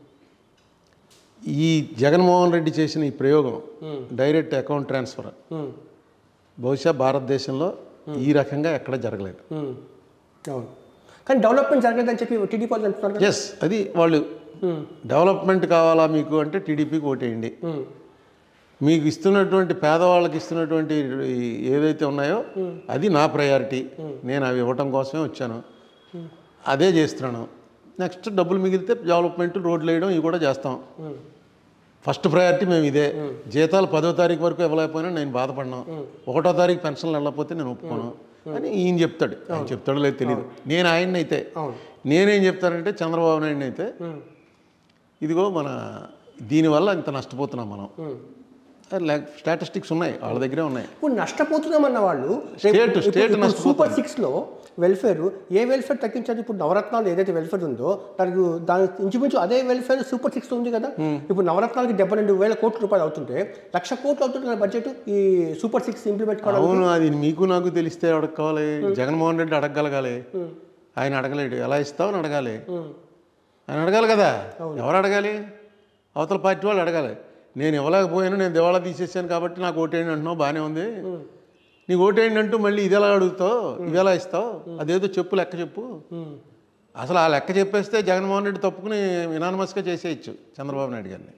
ఈ జగన్మోహన్ రెడ్డి చేసిన ఈ ప్రయోగం డైరెక్ట్ అకౌంట్ ట్రాన్స్ఫర్ బహుశా భారతదేశంలో ఈ రకంగా ఎక్కడ జరగలేదు. అవును, కానీ డెవలప్మెంట్ జరగలేదని చెప్పి టీడీపీ వాళ్ళు అంటున్నారు. ఎస్, అది వాళ్ళు డెవలప్మెంట్ కావాలా మీకు అంటే టీడీపీకి ఓటేయండి. మీకు ఇస్తున్నటువంటి పేదవాళ్ళకి ఇస్తున్నటువంటి ఏదైతే ఉన్నాయో అది నా ప్రయారిటీ, నేను అవి ఇవ్వటం కోసమే వచ్చాను, అదే చేస్తున్నాను. నెక్స్ట్ డబ్బులు మిగిలితే డెవలప్మెంట్, రోడ్లు వేయడం ఇవి కూడా చేస్తాం. ఫస్ట్ ప్రయారిటీ మేము ఇదే. జీతాలు 10వ తారీఖు వరకు ఇవ్వలేకపోయినా నేను బాధపడినాం, 1వ తారీఖు పెన్షన్లు వెళ్ళకపోతే నేను ఒప్పుకోను అని ఈయన చెప్తాడు. ఆయన చెప్తాడో లేదు తెలియదు. నేను ఆయన్ని అయితే నేనేం చెప్తానంటే చంద్రబాబు నాయుడిని అయితే ఇదిగో మన దీనివల్ల ఇంత నష్టపోతున్నాం మనం. స్టాటిస్టిక్స్ ఉన్నాయి, వాళ్ళ దగ్గరే ఉన్నాయి. ఇప్పుడు నష్టపోతున్నామన్న వాళ్ళు స్టేట్ సూపర్ 6లో వెల్ఫేర్ ఏ వెల్ఫేర్ తగ్గించారు? ఇప్పుడు నవరత్నాలు ఏదైతే వెల్ఫేర్ ఉందో దాని ఇంచుమించు అదే వెల్ఫేర్ సూపర్ 6 ఉంది కదా. ఇప్పుడు నవరత్నాలకి 72,000 కోట్ల రూపాయలు అవుతుంటే 1,00,000 కోట్లు అవుతుంటే బడ్జెట్ ఈ సూపర్ 6 ఇంప్లిమెంట్ కావాలి. అవును, అది మీకు నాకు తెలిస్తే అడగవాలి. జగన్మోహన్ రెడ్డి అడగగలగాలి, ఆయన అడగలేడు. ఎలా ఇస్తావు అని అడగాలి, ఆయన అడగాలి కదా. ఎవరు అడగాలి? అవతల పార్టీ వాళ్ళు అడగాలి. నేను ఇవ్వలేకపోయాను, నేను దివాళా తీసేసాను కాబట్టి నాకు ఓటేయండి అంటున్నావు, బాగానే ఉంది. నీకు ఓటేయండి అంటూ మళ్ళీ ఇది ఎలా అడుగుతావు, ఇవి ఎలా ఇస్తావు? అదేదో చెప్పు, లెక్క చెప్పు. అసలు ఆ లెక్క చెప్పేస్తే జగన్మోహన్ రెడ్డి తప్పుకుని ఇనానమస్గా చేసేయచ్చు చంద్రబాబు నాయుడు గారిని.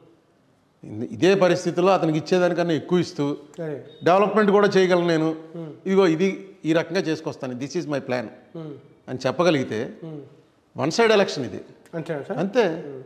ఇదే పరిస్థితుల్లో అతనికి ఇచ్చేదానికన్నా ఎక్కువ ఇస్తూ డెవలప్మెంట్ కూడా చేయగలను నేను, ఇదిగో ఇది ఈ రకంగా చేసుకొస్తాను, దిస్ ఈజ్ మై ప్లాన్ అని చెప్పగలిగితే వన్ సైడ్ ఎలక్షన్ ఇది. అంతే,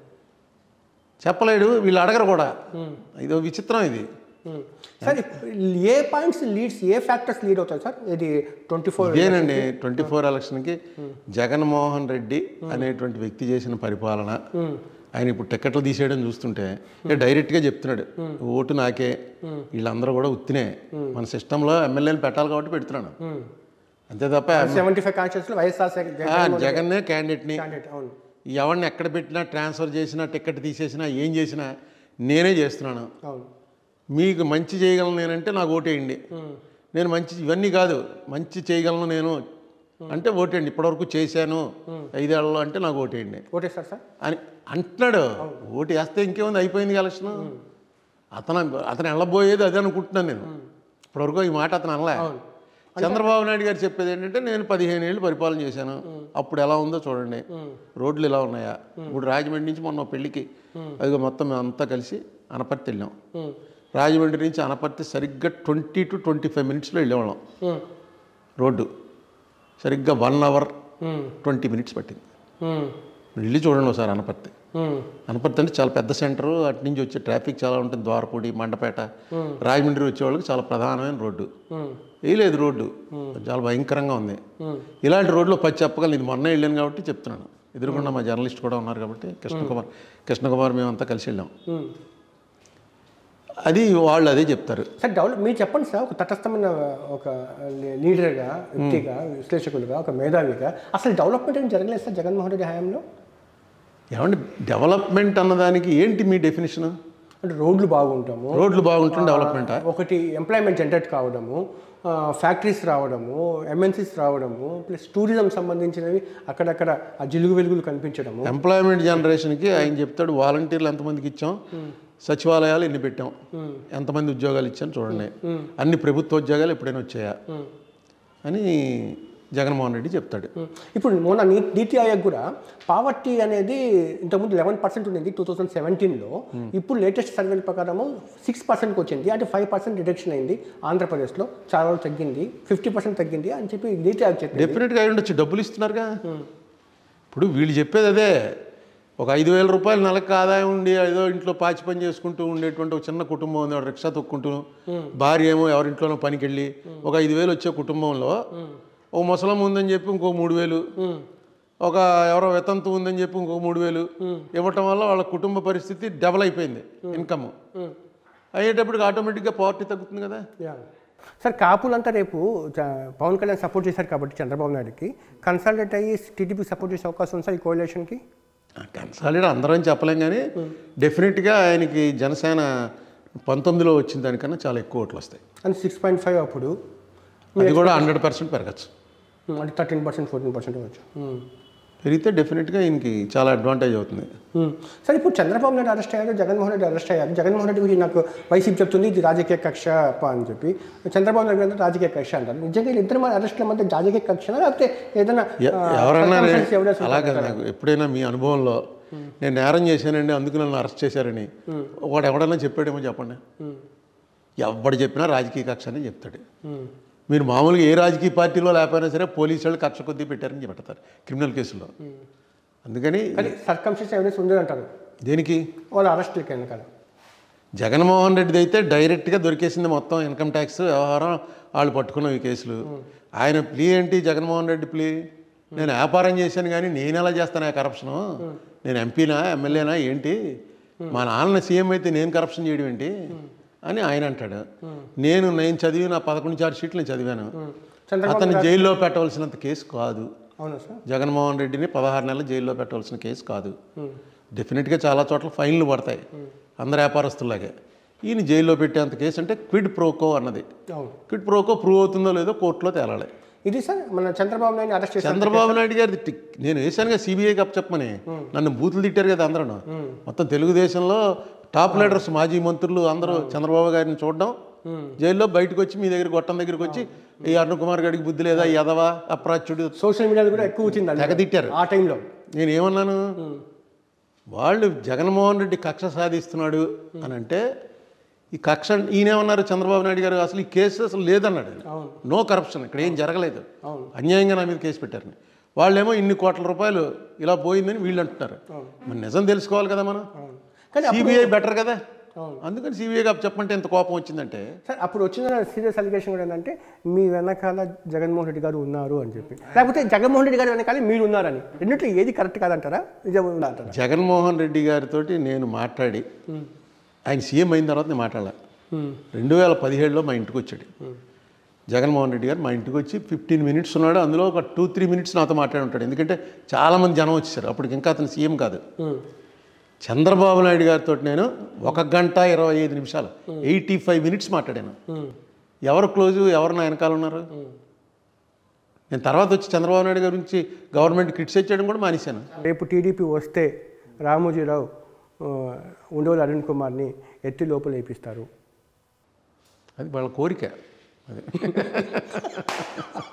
చెప్పలేడు, వీళ్ళు అడగరు కూడా. ఇదో విచిత్రం ఇది. సార్ ఏ పాయింట్స్ లీడ్స్, ఏ ఫ్యాక్టర్స్ లీడ్ అవుతాయి సార్? ఇది 24 ఇదేనండి. 24 ఎలక్షన్కి జగన్మోహన్ రెడ్డి అనేటువంటి వ్యక్తి చేసిన పరిపాలన, ఆయన ఇప్పుడు టికెట్లు తీసేయడం చూస్తుంటే డైరెక్ట్గా చెప్తున్నాడు ఓటు నాకే, వీళ్ళందరూ కూడా ఉత్తినే, మన సిస్టంలో ఎమ్మెల్యేలు పెట్టాలి కాబట్టి పెడుతున్నాను, అంతే తప్ప 75 కాన్స్టిట్యూన్సీలో వైఎస్ఆర్ జగన్నే క్యాండిడేట్ని. ఎవరిని ఎక్కడ పెట్టినా, ట్రాన్స్ఫర్ చేసినా, టికెట్ తీసేసినా, ఏం చేసినా నేనే చేస్తున్నాను. మీకు మంచి చేయగలను నేనంటే నాకు ఓటేయండి. నేను మంచి ఇవన్నీ కాదు, మంచి చేయగలను నేను అంటే ఓటేయండి. ఇప్పటివరకు చేశాను 5 ఏళ్లలో అంటే నాకు ఓటేయండి. ఓటేస్తారు సార్ అని అంటున్నాడు. ఓటు వేస్తే ఇంకేముంది, అయిపోయింది ఎలక్షన్. అతను వెళ్ళబోయేది అదే అనుకుంటున్నాను నేను. ఇప్పటివరకు ఈ మాట అతను అనలే. చంద్రబాబు నాయుడు గారు చెప్పేది ఏంటంటే నేను 15 ఏళ్ళు పరిపాలన చేశాను, అప్పుడు ఎలా ఉందో చూడండి, రోడ్లు ఇలా ఉన్నాయా. ఇప్పుడు రాజమండ్రి నుంచి మొన్న పెళ్ళికి అదిగో మొత్తం మేము అంతా కలిసి అనపర్తి వెళ్ళాం. రాజమండ్రి నుంచి అనపర్తి సరిగ్గా 20 to 25 minutesలో వెళ్ళేవాళ్ళం. రోడ్డు సరిగ్గా 1 hour 20 minutes పట్టింది. వెళ్ళి చూడండి ఒకసారి అనపర్తి. అనపర్తి అంటే చాలా పెద్ద సెంటరు, అటు నుంచి వచ్చే ట్రాఫిక్ చాలా ఉంటుంది. ద్వారపూడి, మండపేట, రాజమండ్రి వచ్చేవాళ్ళకి చాలా ప్రధానమైన రోడ్డు. వేయలేదు రోడ్డు, చాలా భయంకరంగా ఉంది. ఇలాంటి రోడ్లో పచ్చి చెప్పగలను. ఇది మొన్న వెళ్ళాను కాబట్టి చెప్తున్నాను. ఎదురుకుండా మా జర్నలిస్ట్ కూడా ఉన్నారు కాబట్టి కృష్ణకుమార్ మేమంతా కలిసి వెళ్ళాం. అది వాళ్ళు అదే చెప్తారు. సార్ మీరు చెప్పండి సార్, ఒక తటస్థమైన ఒక లీడర్గా, వ్యక్తిగా, విశ్లేషకులుగా, ఒక మేధావిగా అసలు డెవలప్మెంట్ ఏం జరగలేదు సార్ జగన్మోహన్ రెడ్డి హయాంలో? ఏమంటే డెవలప్మెంట్ అన్నదానికి ఏంటి మీ డెఫినేషన్? అంటే రోడ్లు బాగుంటాం డెవలప్మెంటా? ఒకటి ఎంప్లాయ్మెంట్ జనరేట్ కావడము, ఫ్యాక్టరీస్ రావడము, ఎంఎన్సీస్ రావడము, ప్లస్ టూరిజం సంబంధించినవి అక్కడక్కడ ఆ జిలుగు వెలుగులు కనిపించడము. ఎంప్లాయ్మెంట్ జనరేషన్కి ఆయన చెప్తాడు వాలంటీర్లు ఎంతమందికి ఇచ్చాం, సచివాలయాలు ఎన్ని పెట్టాం, ఎంతమంది ఉద్యోగాలు ఇచ్చాను చూడండి, అన్ని ప్రభుత్వ ఉద్యోగాలు ఎప్పుడైనా వచ్చాయా అని జగన్మోహన్ రెడ్డి చెప్తాడు. ఇప్పుడు మొన్న నీతి ఆయోగ్ కూడా పావర్టీ అనేది ఇంతకుముందు 11% ఉండేది 2017లో. ఇప్పుడు లేటెస్ట్ సర్వేల ప్రకారము 6%కి వచ్చింది. అంటే 5% రిడక్షన్ అయింది. ఆంధ్రప్రదేశ్లో చాలా వరకు తగ్గింది, 50% తగ్గింది అని చెప్పి నీతి ఆయోగ్ చెప్పింది. డెఫినెట్గా అయి ఉండొచ్చు, డబ్బులు ఇస్తున్నారుగా. ఇప్పుడు వీళ్ళు చెప్పేది అదే. ఒక 5,000 రూపాయలు నెలకు ఆదాయం ఉండి ఏదో ఇంట్లో పాచి పని చేసుకుంటూ ఉండేటువంటి ఒక చిన్న కుటుంబం ఉంది, వాడు రిక్షా తొక్కుంటూ, భార్య ఏమో ఎవరింట్లోనో పనికి వెళ్ళి ఒక 5,000 వచ్చే కుటుంబంలో ఒక ముసలం ఉందని చెప్పి ఇంకో 3,000, ఒక ఎవరో వితంతు ఉందని చెప్పి ఇంకో 3,000 ఇవ్వటం వల్ల వాళ్ళ కుటుంబ పరిస్థితి డబల్ అయిపోయింది. ఇన్కమ్ అయ్యేటప్పటికి ఆటోమేటిక్గా పావర్టీ తగ్గుతుంది కదా. సార్ కాపులంతా రేపు పవన్ కళ్యాణ్ సపోర్ట్ చేశారు కాబట్టి చంద్రబాబు నాయుడుకి కన్సల్టేట్ అయ్యి టీడీపీకి సపోర్ట్ చేసే అవకాశం ఉంది సార్ ఈ కోalitionకి? కన్సాలిడేట్ అందరం చెప్పలేం కానీ డెఫినెట్గా ఆయనకి జనసేన 19లో వచ్చిన దానికన్నా చాలా ఎక్కువ ఓట్లు వస్తాయి. అని 6.5 అప్పుడు అది కూడా 100% పెరగచ్చు. అంటే 13%, 14% వచ్చు. పెరిగితే డెఫినెట్గా ఈయనకి చాలా అడ్వాంటేజ్ అవుతుంది. సార్ ఇప్పుడు చంద్రబాబు నాయుడు అరెస్ట్ అయ్యారు, జగన్మోహన్ రెడ్డి అరెస్ట్ అయ్యారు. జగన్మోహన్ రెడ్డి గురించి నాకు వైసీపీ చెప్తుంది ఇది రాజకీయ కక్ష అని చెప్పి, చంద్రబాబు నాయుడు అంటే రాజకీయ కక్ష అంటారు. నిజంగా ఇద్దరు మన అరెస్ట్ల మధ్య రాజకీయ కక్ష లేకపోతే ఏదైనా ఎవరన్నా అలాగే నాకు ఎప్పుడైనా మీ అనుభవంలో నేను నేరం చేశానండి అందుకు నన్ను అరెస్ట్ చేశారని వాడు ఎవడన్నా చెప్పాడేమో చెప్పండి. ఎవడు చెప్పినా రాజకీయ కక్ష అని చెప్తాడు. మీరు మామూలుగా ఏ రాజకీయ పార్టీలో లేకపోయినా సరే పోలీసు వాళ్ళు కక్ష కొద్దీ పెట్టారని పెడతారు క్రిమినల్ కేసులో. అందుకని సర్కమ్స్టెన్స్ ఎవిడెన్స్ ఉంది అంటారు. దేనికి? వాళ్ళ అరెస్ట్లకి వెనకాల జగన్మోహన్ రెడ్డిది అయితే డైరెక్ట్గా దొరికేసింది మొత్తం ఇన్కమ్ ట్యాక్స్ వ్యవహారం వాళ్ళు పట్టుకున్న ఈ కేసులు. ఆయన ప్లీ ఏంటి? జగన్మోహన్ రెడ్డి ప్లీ నేను వ్యాపారం చేశాను కానీ నేను ఎలా చేస్తాను ఆ కరప్షను? నేను ఎంపీనా ఎమ్మెల్యేనా ఏంటి? మా నాన్న సీఎం అయితే నేను కరప్షన్ చేయడం ఏంటి అని ఆయన అంటాడు. నేను చదివిన 11 చార్జ్ షీట్లు నేను చదివాను. అతన్ని జైల్లో పెట్టవలసినంత కేసు కాదు. జగన్మోహన్ రెడ్డిని 16 నెలలు జైల్లో పెట్టవలసిన కేసు కాదు. డెఫినెట్గా చాలా చోట్ల ఫైన్లు పడతాయి అందరు వ్యాపారస్తులాగే. ఈయన జైల్లో పెట్టేంత కేసు అంటే క్విడ్ ప్రోకో అన్నది. క్విడ్ ప్రోకో ప్రూవ్ అవుతుందో లేదో కోర్టులో తేలాలి. ఇది సార్ మన చంద్రబాబు నాయుడు అరెస్ట్ చేశారు. చంద్రబాబు నాయుడు గారి నేను వేసానుగా సిబిఐకి అప్పచెప్పమని. నన్ను బూతులు తిట్టారు కదా అందరూ. మొత్తం తెలుగుదేశంలో టాప్ లీడర్స్ మాజీ మంత్రులు అందరూ చంద్రబాబు గారిని చూడడం, జైల్లో బయటకు వచ్చి మీ దగ్గర గొట్టం దగ్గరికి వచ్చి ఈ అరుణ్ కుమార్ గారికి బుద్ధి లేదా, యదవా, అప్రాచ్యుడు, సోషల్ మీడియాలో కూడా ఎక్కువ వచ్చింది తెగ తిట్టారు ఆ టైంలో. నేను ఏమన్నాను? వాళ్ళు జగన్మోహన్ రెడ్డి కక్ష సాధిస్తున్నాడు అని అంటే ఈ కక్ష ఈయనేమన్నారు చంద్రబాబు నాయుడు గారు అసలు ఈ కేసు అసలు లేదన్నాడు. నో కరప్షన్, ఇక్కడ ఏం జరగలేదు, అన్యాయంగా నా మీద కేసు పెట్టారని. వాళ్ళేమో ఇన్ని కోట్ల రూపాయలు ఇలా పోయిందని వీళ్ళు అంటున్నారు. మరి నిజం తెలుసుకోవాలి కదా మనం. సిబిఐ బెటర్ కదా, అందుకని సిబిఐకి చెప్పమంటే ఎంత కోపం వచ్చిందంటే. సార్ అప్పుడు వచ్చిన సీరియస్ అలిగేషన్ కూడా ఏంటంటే మీ వెనకాల జగన్మోహన్ రెడ్డి గారు ఉన్నారు అని చెప్పి, లేకపోతే జగన్మోహన్ రెడ్డి గారు వెనకాల మీరు ఉన్నారని. రెండింటిలో ఏది కరెక్ట్ కాదంటారా? నిజం అంటారా? జగన్మోహన్ రెడ్డి గారితో నేను మాట్లాడి ఆయన సీఎం అయిన తర్వాత నేను మాట్లాడాలి. 2017లో మా ఇంటికి వచ్చాడు జగన్మోహన్ రెడ్డి గారు. మా ఇంటికి వచ్చి 15 minutes ఉన్నాడు. అందులో ఒక 2-3 minutes నాతో మాట్లాడి ఉంటాడు. ఎందుకంటే చాలామంది జనం వచ్చేసారు అప్పటికి, ఇంకా అతను సీఎం కాదు. చంద్రబాబు నాయుడు గారితో నేను 1 గంట 25 నిమిషాలు 85 minutes మాట్లాడాను. ఎవరు క్లోజు, ఎవరు నా వెనకాల ఉన్నారు? నేను తర్వాత వచ్చి చంద్రబాబు నాయుడు గారి గురించి గవర్నమెంట్ క్రిటిసైజ్ చేయడం కూడా మానేశాను. రేపు టీడీపీ వస్తే రామోజీరావు ఉండవల్లి అరుణ్ కుమార్ని ఎత్తి లోపల వేపిస్తారు. అది వాళ్ళ కోరిక.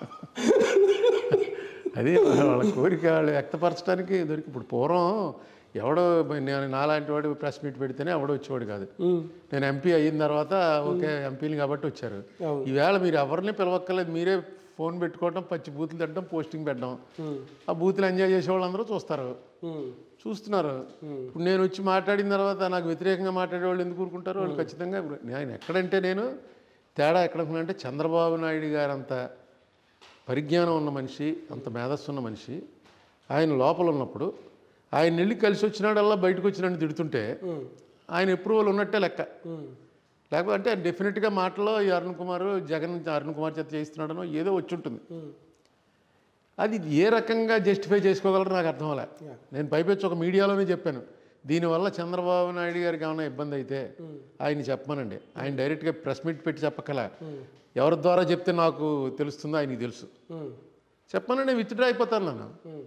అది వాళ్ళ కోరిక వాళ్ళు వ్యక్తపరచడానికి దొరికి. ఇప్పుడు పూర్వం ఎవడో నేను నాలాంటి వాడు ప్రెస్ మీట్ పెడితేనే ఎవడో వచ్చేవాడు కాదు. నేను ఎంపీ అయిన తర్వాత ఓకే ఎంపీలు కాబట్టి వచ్చారు. ఈవేళ మీరు ఎవరిని పిలవక్కర్లేదు, మీరే ఫోన్ పెట్టుకోవడం, పచ్చి బూతులు తిట్టడం, పోస్టింగ్ పెట్టడం, ఆ బూతులు ఎంజాయ్ చేసే వాళ్ళందరూ చూస్తున్నారు. ఇప్పుడు నేను వచ్చి మాట్లాడిన తర్వాత నాకు వ్యతిరేకంగా మాట్లాడే వాళ్ళు ఎందుకు ఊరుకుంటారు? వాళ్ళు ఖచ్చితంగా నేను ఎక్కడంటే నేను తేడా ఎక్కడున్నానంటే చంద్రబాబు నాయుడు గారు అంత పరిజ్ఞానం ఉన్న మనిషి, అంత మేధస్సు ఉన్న మనిషి, ఆయన లోపల ఉన్నప్పుడు ఆయన వెళ్ళి కలిసి వచ్చినాడల్లా బయటకు వచ్చినట్టు తిడుతుంటే ఆయన అప్రూవల్ ఉన్నట్టే లెక్క. లేకపోతే అంటే డెఫినెట్గా మాటలో ఈ అరుణ్ కుమార్ చేత చేయిస్తున్నాడనో ఏదో వచ్చి ఉంటుంది. అది ఏ రకంగా జస్టిఫై చేసుకోగలరో నాకు అర్థం అవ్వలే. నేను పైపెచ్చి ఒక మీడియాలోనే చెప్పాను, దీనివల్ల చంద్రబాబు నాయుడు గారికి ఏమైనా ఇబ్బంది అయితే ఆయన చెప్పమనండి. ఆయన డైరెక్ట్గా ప్రెస్ మీట్ పెట్టి చెప్పకలే, ఎవరి ద్వారా చెప్తే నాకు తెలుస్తుందో ఆయనకి తెలుసు, చెప్పమనండి, విత్డ్రా అయిపోతాను నన్ను.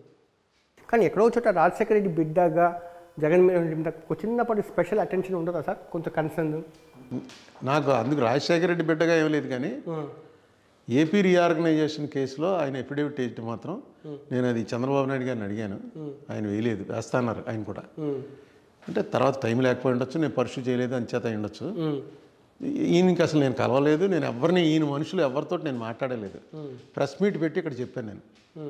కానీ ఎక్కడో చోట రాజశేఖర రెడ్డి బిడ్డగా జగన్ మీద చిన్నప్పటి స్పెషల్ అటెన్షన్ ఉండదా సార్? కొంత కన్సర్న్ నాకు అందుకు రాజశేఖర రెడ్డి బిడ్డగా ఏం లేదు, కానీ ఏపీ రీఆర్గనైజేషన్ కేసులో ఆయన ఎఫిడేవిట్ వేయటం మాత్రం నేను అది చంద్రబాబు నాయుడు గారిని అడిగాను, ఆయన వేయలేదు, వేస్తాన్నారు ఆయన కూడా. అంటే తర్వాత టైం లేకపోయి ఉండొచ్చు, నేను పర్సూ చేయలేదు అంచేత అయి ఉండొచ్చు. ఈయనకి అసలు నేను కలవలేదు, నేను ఎవరిని ఈయన మనుషులు ఎవరితో నేను మాట్లాడలేదు. ప్రెస్ మీట్ పెట్టి ఇక్కడ చెప్పాను నేను.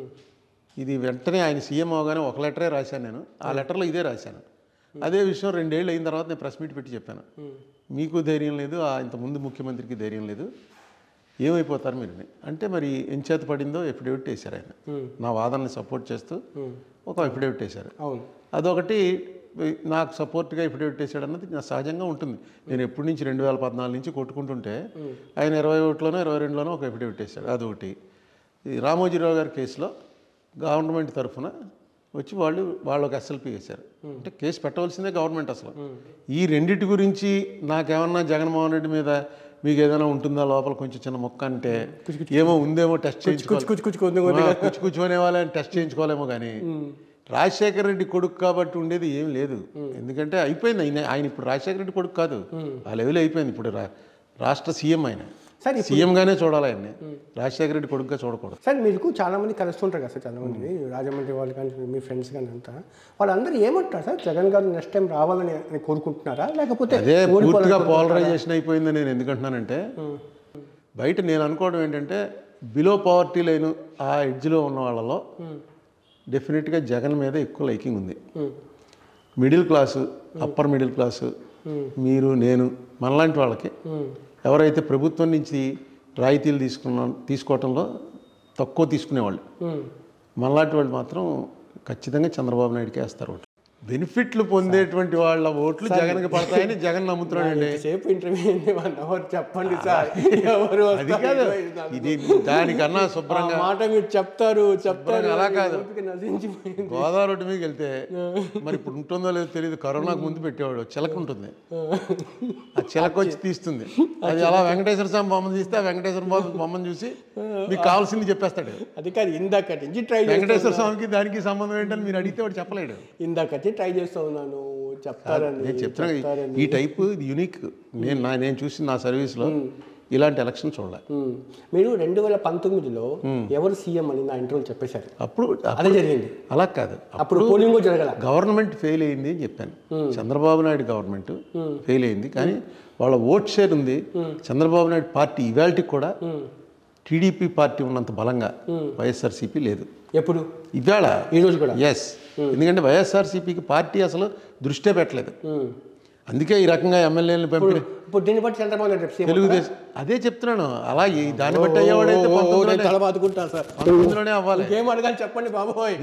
ఇది వెంటనే ఆయన సీఎం అవగానే ఒక లెటరే రాశాను నేను, ఆ లెటర్లో ఇదే రాశాను. అదే విషయం 2 ఏళ్ళు అయిన తర్వాత నేను ప్రెస్ మీట్ పెట్టి చెప్పాను, మీకు ధైర్యం లేదు, ఇంతకుముందు ముఖ్యమంత్రికి ధైర్యం లేదు, ఏమైపోతారు మీరు అంటే. మరి ఎంచేత పడిందో ఎఫిడేవిట్ వేశారు ఆయన, నా వాదనని సపోర్ట్ చేస్తూ ఒక ఎఫిడేవిట్ వేశారు. అదొకటి నాకు సపోర్ట్గా ఎఫిడేవిట్ వేసాడు అన్నది నా సహజంగా ఉంటుంది. నేను ఎప్పటి నుంచి 2014 నుంచి కొట్టుకుంటుంటే ఆయన 21లోనో 22లోనో ఒక ఎఫిడేవిట్ వేశాడు. అదొకటి. ఈ రామోజీరావు గారి కేసులో గవర్నమెంట్ తరఫున వచ్చి వాళ్ళు ఒక ఎస్ఎల్పి వేశారు. అంటే కేసు పెట్టవలసిందే గవర్నమెంట్. అసలు ఈ రెండింటి గురించి నాకేమన్నా జగన్మోహన్ రెడ్డి మీద మీకు ఏదైనా ఉంటుందా లోపల కొంచెం చిన్న మొక్క అంటే ఏమో ఉందేమో టెస్ట్ కూర్చుకునే వాళ్ళని టెస్ట్ చేయించుకోవాలేమో, కానీ రాజశేఖర రెడ్డి కొడుకు కాబట్టి ఉండేది ఏం లేదు. ఎందుకంటే అయిపోయింది, ఆయన ఇప్పుడు రాజశేఖర రెడ్డి కొడుకు కాదు, ఆ లెవెల్ అయిపోయింది. ఇప్పుడు రాష్ట్ర సీఎం ఆయన, సీఎంగానే చూడాలి ఆయన్ని, రాజశేఖర రెడ్డి కొడుకుగా చూడకూడదు. సార్ మీకు చాలామంది కలుస్తుంటారు కదా సార్, చాలామంది రాజమండ్రి వాళ్ళు కానీ మీ ఫ్రెండ్స్ కానీ అంతా, వాళ్ళందరూ ఏమంటారు సార్? జగన్ గారు నెక్స్ట్ టైం రావాలని కోరుకుంటున్నారా, లేకపోతే అదే పూర్తిగా పోలరైజేషన్ అయిపోయిందని నేను ఎందుకంటున్నానంటే, బయట నేను అనుకోవడం ఏంటంటే బిలో పవర్టీ లైన్ ఆ ఎడ్జ్లో ఉన్న వాళ్ళలో డెఫినెట్గా జగన్ మీద ఎక్కువ లైకింగ్ ఉంది. Middle class, upper middle class, మీరు నేను మనలాంటి వాళ్ళకి ఎవరైతే ప్రభుత్వం నుంచి రాయితీలు తీసుకోవటంలో తక్కువ తీసుకునేవాళ్ళు, మనలాంటి వాళ్ళు మాత్రం ఖచ్చితంగా చంద్రబాబు నాయుడుకి వేస్తారు. బెనిఫిట్లు పొందేటువంటి వాళ్ళ ఓట్లు జగన్కి పడతాయని జగన్ నమ్ముతున్నాడండి. సేపు ఇంటర్వ్యూ చెప్పండి సార్, అది కాదు, ఇది దానికన్నా శుభ్రంగా మాట మీరు చెప్తారు. అలా కాదు, గోదావరి రోడ్డు మీదకి వెళ్తే మరి ఇప్పుడు ఉంటుందో లేదో తెలియదు, కరోనాకు ముందు పెట్టేవాడు చిలక ఉంటుంది, ఆ చిలక వచ్చి తీస్తుంది. అది అలా వెంకటేశ్వర స్వామి బొమ్మను తీస్తే ఆ వెంకటేశ్వర బొమ్మను చూసి మీకు కావాల్సింది చెప్పేస్తాడు. అది కాదు, ఇందాక వెంకటేశ్వర స్వామికి దానికి సంబంధం ఏంటని మీరు అడిగితే వాడు చెప్పలేడు. ఇందాక ట్రై చేస్తూ ఉన్నాను చెప్తారని. నేను చెప్తున్నా ఈ టైపు ఇది యూనిక్. నేను చూసి నా సర్వీస్లో ఇలాంటి ఎలక్షన్ చూడాలి. మీరు 2019లో ఎవరు సీఎం అని నా ఇంటర్వ్యూలో చెప్పేశారు, అప్పుడు అదే జరిగింది. అలా కాదు, అప్పుడు పోలింగ్ జరగాల, గవర్నమెంట్ ఫెయిల్ అయింది అని చెప్పాను. చంద్రబాబు నాయుడు గవర్నమెంట్ ఫెయిల్ అయింది, కానీ వాళ్ళ ఓట్ షేర్ ఉంది. చంద్రబాబు నాయుడు పార్టీ ఇవాళకి కూడా టీడీపీ పార్టీ ఉన్నంత బలంగా వైఎస్ఆర్సీపీ లేదు. ఎప్పుడు? ఇవాళ, ఈరోజు కూడా. ఎస్, ఎందుకంటే వైఎస్ఆర్సీపీకి పార్టీ అసలు దృష్టే పెట్టలేదు. అందుకే ఈ రకంగా ఎమ్మెల్యేలను పంపిణీ. ఇప్పుడు దీన్ని బట్టి చంద్రబాబు నాయుడు తెలుగుదేశం అదే చెప్తున్నాను. అలా దాన్ని బట్టి అయ్యేవాడైతే 19లోనే అవ్వాలి. ఏం అడగాలి చెప్పండి బాబోయ్,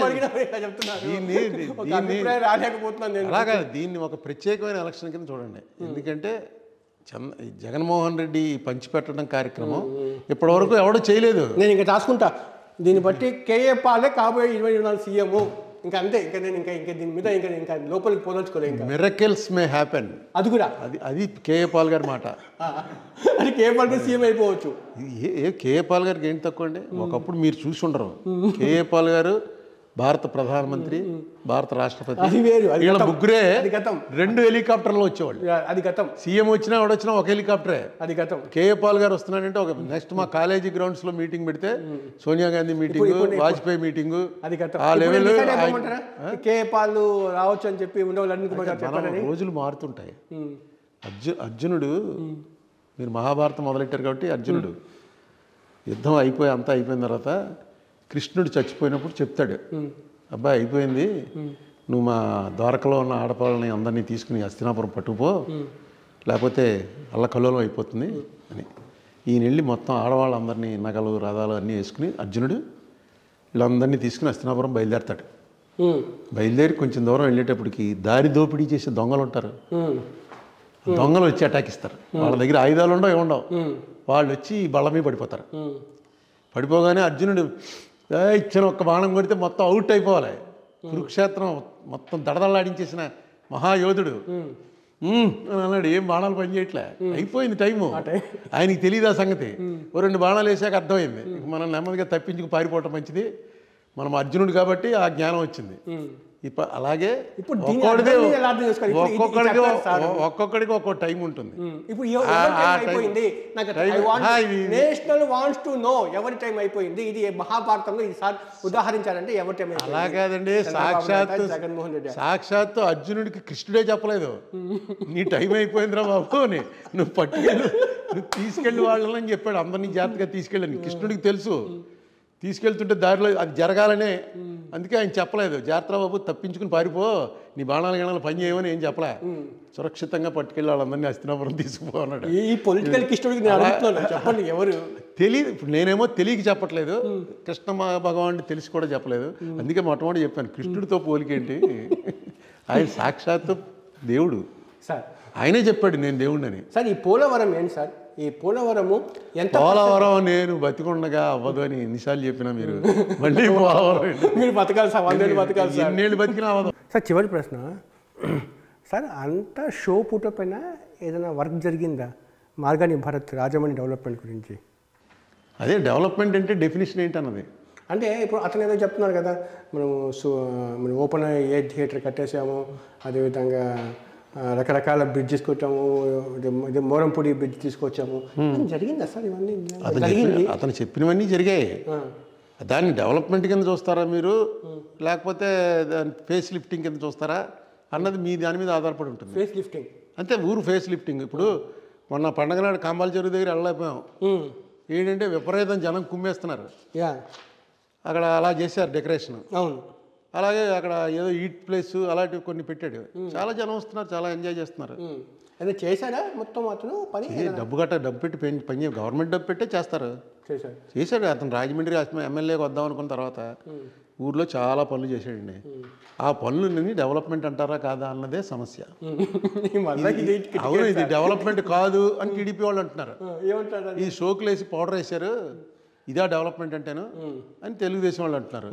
అలాగా దీన్ని ఒక ప్రత్యేకమైన ఎలక్షన్ కింద చూడండి. ఎందుకంటే జగన్మోహన్ రెడ్డి పంచిపెట్టడం కార్యక్రమం ఇప్పటివరకు ఎవడో చేయలేదు. నేను ఇంకా రాసుకుంటా, దీన్ని బట్టి కేఏ పాలే కాబోయే 2024 సీఎం. ఇంకా అంతే, ఇంకా నేను ఇంకా దీని మీద ఇంకా లోపలికి పోదలుచుకోలేదు. ఇంకా మిరకిల్స్ మే హ్యాపెన్, అది కూడా అది కేఏ పాల్ గారి మాట. అది కేఏ పాల్ గారు సీఎం అయిపోవచ్చు. కేఏ పాల్ గారికి ఏంటి తక్కువ అండి? ఒకప్పుడు మీరు చూసి ఉండరు, కేఏ పాల్ గారు భారత ప్రధానమంత్రి, భారత రాష్ట్రపతి, అది వేరు, అది వీళ్ళ గతం. ముగ్గురే అది గతం. 2 హెలికాప్టర్లు వచ్చేవాళ్ళు. అది గతం. సీఎం వచ్చినా ఎవడొచ్చినా ఒక హెలికాప్టరే. అది గతం. కేఏ పాల్ గారు వస్తున్నాడంటే ఒక నెక్స్ట్ మా కాలేజీ గ్రౌండ్స్లో మీటింగ్ పెడితే సోనియా గాంధీ మీటింగ్, వాజ్పేయి మీటింగ్, అది గతం. ఆ లెవెల్. కేఏ పాల్ రావచ్చు అని చెప్పి ఉండేవాళ్ళు. రోజులు మారుతుంటాయి. అర్జునుడు, మీరు మహాభారతం మొదలెట్టారు కాబట్టి అర్జునుడు యుద్ధం అంతా అయిపోయిన తర్వాత కృష్ణుడు చచ్చిపోయినప్పుడు చెప్తాడు, అబ్బాయి అయిపోయింది, నువ్వు మా ద్వారకలో ఉన్న ఆడపిల్లని అందరినీ తీసుకుని హస్తినాపురం పట్టుకుపో, లేకపోతే అల్లకల్లోలం అయిపోతుంది అని. ఈయన వెళ్ళి మొత్తం ఆడవాళ్ళందరినీ నగలు రథాలు అన్నీ వేసుకుని అర్జునుడు వీళ్ళందరినీ తీసుకుని హస్తినాపురం బయలుదేరతాడు. బయలుదేరి కొంచెం దూరం వెళ్ళేటప్పటికి దారి దోపిడీ చేసే దొంగలు ఉంటారు. దొంగలు వచ్చి అటాక్ ఇస్తారు. వాళ్ళ దగ్గర ఆయుధాలు ఉండవు, ఏముండవు. వాళ్ళు వచ్చి బళ్ళ మీద పడిపోతారు. పడిపోగానే అర్జునుడు ఇచ్చిన ఒక్క బాణం కొడితే మొత్తం అవుట్ అయిపోవాలి. కురుక్షేత్రం మొత్తం దడదల్లాడించేసిన మహాయోధుడు అని అన్నాడు. ఏం బాణాలు పనిచేయట్లే, అయిపోయింది టైము. ఆయనకి తెలియదు ఆ సంగతి. 2 బాణాలు వేసాక అర్థమైంది, మనం నెమ్మదిగా తప్పించుకు పారిపోవటం మంచిది. మనం అర్జునుడు కాబట్టి ఆ జ్ఞానం వచ్చింది. అలాగే ఒక్కొక్కడికి ఒక్కో టైం ఉంటుంది. ఎవరి టైం అయిపోయింది, ఇది మహాభారతంలో ఈసారి ఉదాహరించాలంటే ఎవరి టైం. అలా కాదండి, జగన్మోహన్ రెడ్డి సాక్షాత్తు అర్జునుడికి కృష్ణుడే చెప్పలేదు, నీ టైం అయిపోయిందిరా బాబు, నువ్వు పట్టుకెళ్ళు, నువ్వు తీసుకెళ్ళి వాళ్ళని చెప్పాడు. అందరినీ జాగ్రత్తగా తీసుకెళ్ళని కృష్ణుడికి తెలుసు. తీసుకెళ్తుంటే దారిలో అది జరగాలనే, అందుకే ఆయన చెప్పలేదు, జాగ్రత్త బాబు తప్పించుకుని పారిపో, నీ బాణాలు పని చేయమని ఏం చెప్పలే. సురక్షితంగా పట్టుకెళ్ళి వాళ్ళందరినీ హస్తినాపురం తీసుకుపో అన్నాడు. ఈ పొలిటికల్ చెప్పండి ఎవరు తెలియదు. ఇప్పుడు నేనేమో తెలియక చెప్పట్లేదు, కృష్ణ భగవానుడు తెలిసి కూడా చెప్పలేదు. అందుకే మొట్టమొదటి చెప్పాను, కృష్ణుడితో పోలికేంటి, ఆయన సాక్షాత్తు దేవుడు సార్. ఆయనే చెప్పాడు నేను దేవుడిని. సార్ ఈ పోలవరం ఏంటి సార్, ఈ పోలవరము ఎంత పోలవరం నేను బతికుండగా అవ్వదు అని ఎన్నిసార్లు చెప్పినా మీరు మళ్ళీ పోలవరం మీరు బతకాలి సార్, 100 ఏళ్ళు బతకాలి సార్, ఎన్నేళ్ళు బతికినా అవ్వదు సార్. చివరి ప్రశ్న సార్, అంతా షో పుట్టపైన ఏదైనా వర్క్ జరిగిందా మార్గాని భరత్ రాజమండ్రి డెవలప్మెంట్ గురించి? అదే డెవలప్మెంట్ అంటే డెఫినేషన్ ఏంటన్నది. అంటే ఇప్పుడు అతను ఏదో చెప్తున్నారు కదా, మనం ఓపెన్ ఎయిర్ థియేటర్ కట్టేసాము, అదేవిధంగా రకరకాల బ్రిడ్జెస్ కొట్టాము, మోరంపూడి బ్రిడ్జ్ తీసుకొచ్చాము. జరిగిందా సార్ ఇవన్నీ? అతను చెప్పినవన్నీ జరిగాయి. దాన్ని డెవలప్మెంట్ కింద చూస్తారా మీరు, లేకపోతే దాని ఫేస్ లిఫ్టింగ్ కింద చూస్తారా అన్నది మీ దాని మీద ఆధారపడి ఉంటుంది. ఫేస్ లిఫ్టింగ్ అంతే, ఊరు ఫేస్ లిఫ్టింగ్. ఇప్పుడు మొన్న పండగ నాడు కాంబాల చెరువు దగ్గర వెళ్ళలేకపోయాం. ఏంటంటే విపరీతం జనం కుమ్మేస్తున్నారు, అక్కడ అలా చేశారు డెకరేషన్. అవును, అలాగే అక్కడ ఏదో ఈట్ ప్లేస్ అలాంటివి కొన్ని పెట్టాడు, చాలా జనం వస్తున్నారు, చాలా ఎంజాయ్ చేస్తున్నారు. అదే చేశాడా మొత్తం అతను పని? డబ్బు పెట్టి పని గవర్నమెంట్ డబ్బు పెట్టే చేస్తారు. చేశాడు అతను. రాజమండ్రి ఎమ్మెల్యేకి వద్దాం అనుకున్న తర్వాత ఊర్లో చాలా పనులు చేశాడండి. ఆ పనులని డెవలప్మెంట్ అంటారా కాదా అన్నదే సమస్య. అవును, ఇది డెవలప్మెంట్ కాదు అని టీడీపీ వాళ్ళు అంటున్నారు. ఈ షోకులు వేసి పౌడర్ వేశారు, ఇదా డెవలప్మెంట్ అంటేను అని తెలుగుదేశం వాళ్ళు అంటున్నారు.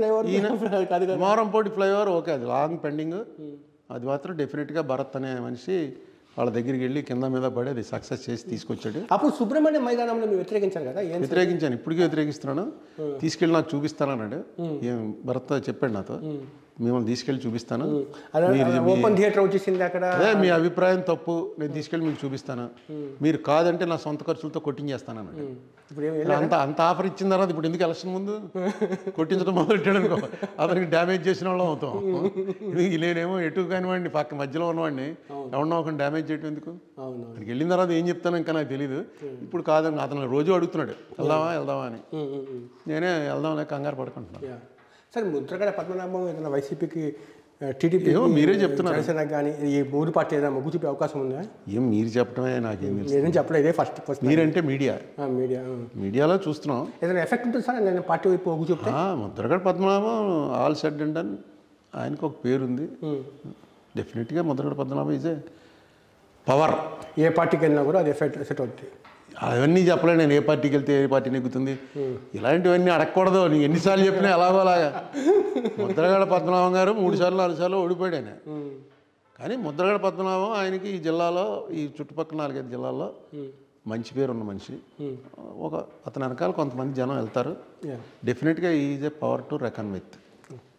మోరంపూడి ఫ్లైఓవర్ ఓకే, అది లాంగ్ పెండింగ్, అది మాత్రం డెఫినెట్గా భరత్ అనే మనిషి వాళ్ళ దగ్గరికి వెళ్ళి కింద మీద పడి అది సక్సెస్ చేసి తీసుకొచ్చాడు. అప్పుడు సుబ్రహ్మణ్యం మైదానంలో మీరు వ్యతిరేకించారు కదా? వ్యతిరేకించాను, ఇప్పటికీ వ్యతిరేకిస్తున్నాను. తీసుకెళ్ళి నాకు చూపిస్తానన్నాడు. ఏం భరత్ చెప్పాడు నాతో, మిమ్మల్ని తీసుకెళ్ళి చూపిస్తాను, ఓపెన్ థియేటర్ వచ్చేసింది అక్కడ, అదే మీ అభిప్రాయం తప్పు, నేను తీసుకెళ్ళి మీకు చూపిస్తాను, మీరు కాదంటే నా సొంత ఖర్చులతో కొట్టించేస్తాను అన్నాడు. అంత ఆఫర్ ఇచ్చిన తర్వాత ఇప్పుడు ఎందుకు ఎలక్షన్ ముందు కొట్టించడం మొదలెట్టాడు అనుకో, అతనికి డ్యామేజ్ చేసిన వాళ్ళం అవుతాం. నేనేమో ఎటు కానివాడిని పక్క మధ్యలో ఉన్నవాడిని ఎవరినో ఒక డ్యామేజ్ చేయడం ఎందుకు? అక్కడికి వెళ్ళిన తర్వాత ఏం చెప్తాను ఇంకా నాకు తెలియదు. ఇప్పుడు కాదని అతను రోజు అడుగుతున్నాడు వెళ్దామా అని, నేనే వెళ్దామని కంగారు పడుకుంటున్నాను. సార్ ముద్రగడ పద్మనాభం ఏదైనా వైసీపీకి టీడీపీ మీరే చెప్తున్నారు జనసేన కానీ ఈ మూడు పార్టీ ఏదైనా మొగ్గు చూపే అవకాశం ఉందా? ఏం మీరు చెప్పడమే, నాకేం నేనేం చెప్పలేదు, ఇదే ఫస్ట్ మీరంటే మీడియాలో చూస్తున్నాం. ఏదైనా ఎఫెక్ట్ ఉంటుంది సార్ నేను పార్టీ వైపు మొగ్గు చూపుతా? Mudragada Padmanabham all said and done, ఆయనకు ఒక పేరుంది. డెఫినెట్గా Mudragada Padmanabham is a power. ఏ పార్టీకి వెళ్ళినా కూడా అది ఎఫెక్ట్ అవుతుంది. అవన్నీ చెప్పలేను నేను, ఏ పార్టీకి వెళ్తే ఏ పార్టీ నెగ్గుతుంది ఇలాంటివన్నీ అడగకూడదు. నీకు ఎన్నిసార్లు చెప్పినా ఎలాగోలాగా. ముద్రగడ పద్మనాభం గారు 3 సార్లు 4 సార్లు ఓడిపోయాడు ఆయన. కానీ ముద్రగడ పద్మనాభం ఆయనకి ఈ జిల్లాలో, ఈ చుట్టుపక్కల 4-5 జిల్లాల్లో మంచి పేరు ఉన్న మనిషి. అతని వెనకాల కొంతమంది జనం వెళ్తారు. డెఫినెట్గా is a power to reckon with.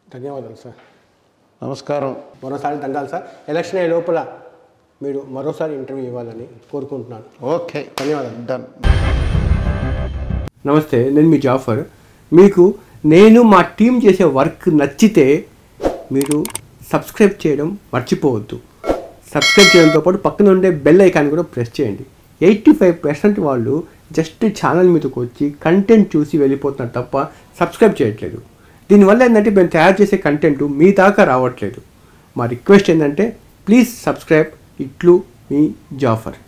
ధన్యవాదాలు సార్. నమస్కారం. మరోసారి దండాలి సార్. ఎలక్షన్ అయ్యే లోపల మీరు మరోసారి ఇంటర్వ్యూ ఇవ్వాలని కోరుకుంటున్నాను. ఓకే, ధన్యవాదాలు. డన్. నమస్తే, నేను మీ జాఫర్. మీకు నేను మా టీం చేసే వర్క్ నచ్చితే మీరు సబ్స్క్రైబ్ చేయడం మర్చిపోవద్దు. సబ్స్క్రైబ్ చేయడంతో పాటు పక్కన ఉండే బెల్ ఐకాన్ కూడా ప్రెస్ చేయండి. 85% వాళ్ళు జస్ట్ ఛానల్ మీదకి వచ్చి కంటెంట్ చూసి వెళ్ళిపోతున్నారు తప్ప సబ్స్క్రైబ్ చేయట్లేదు. దీనివల్ల ఏంటంటే మేము తయారు చేసే కంటెంట్ మీ దాకా రావట్లేదు. మా రిక్వెస్ట్ ఏంటంటే ప్లీజ్ సబ్స్క్రైబ్. ఇట్లు మీ జాఫర్.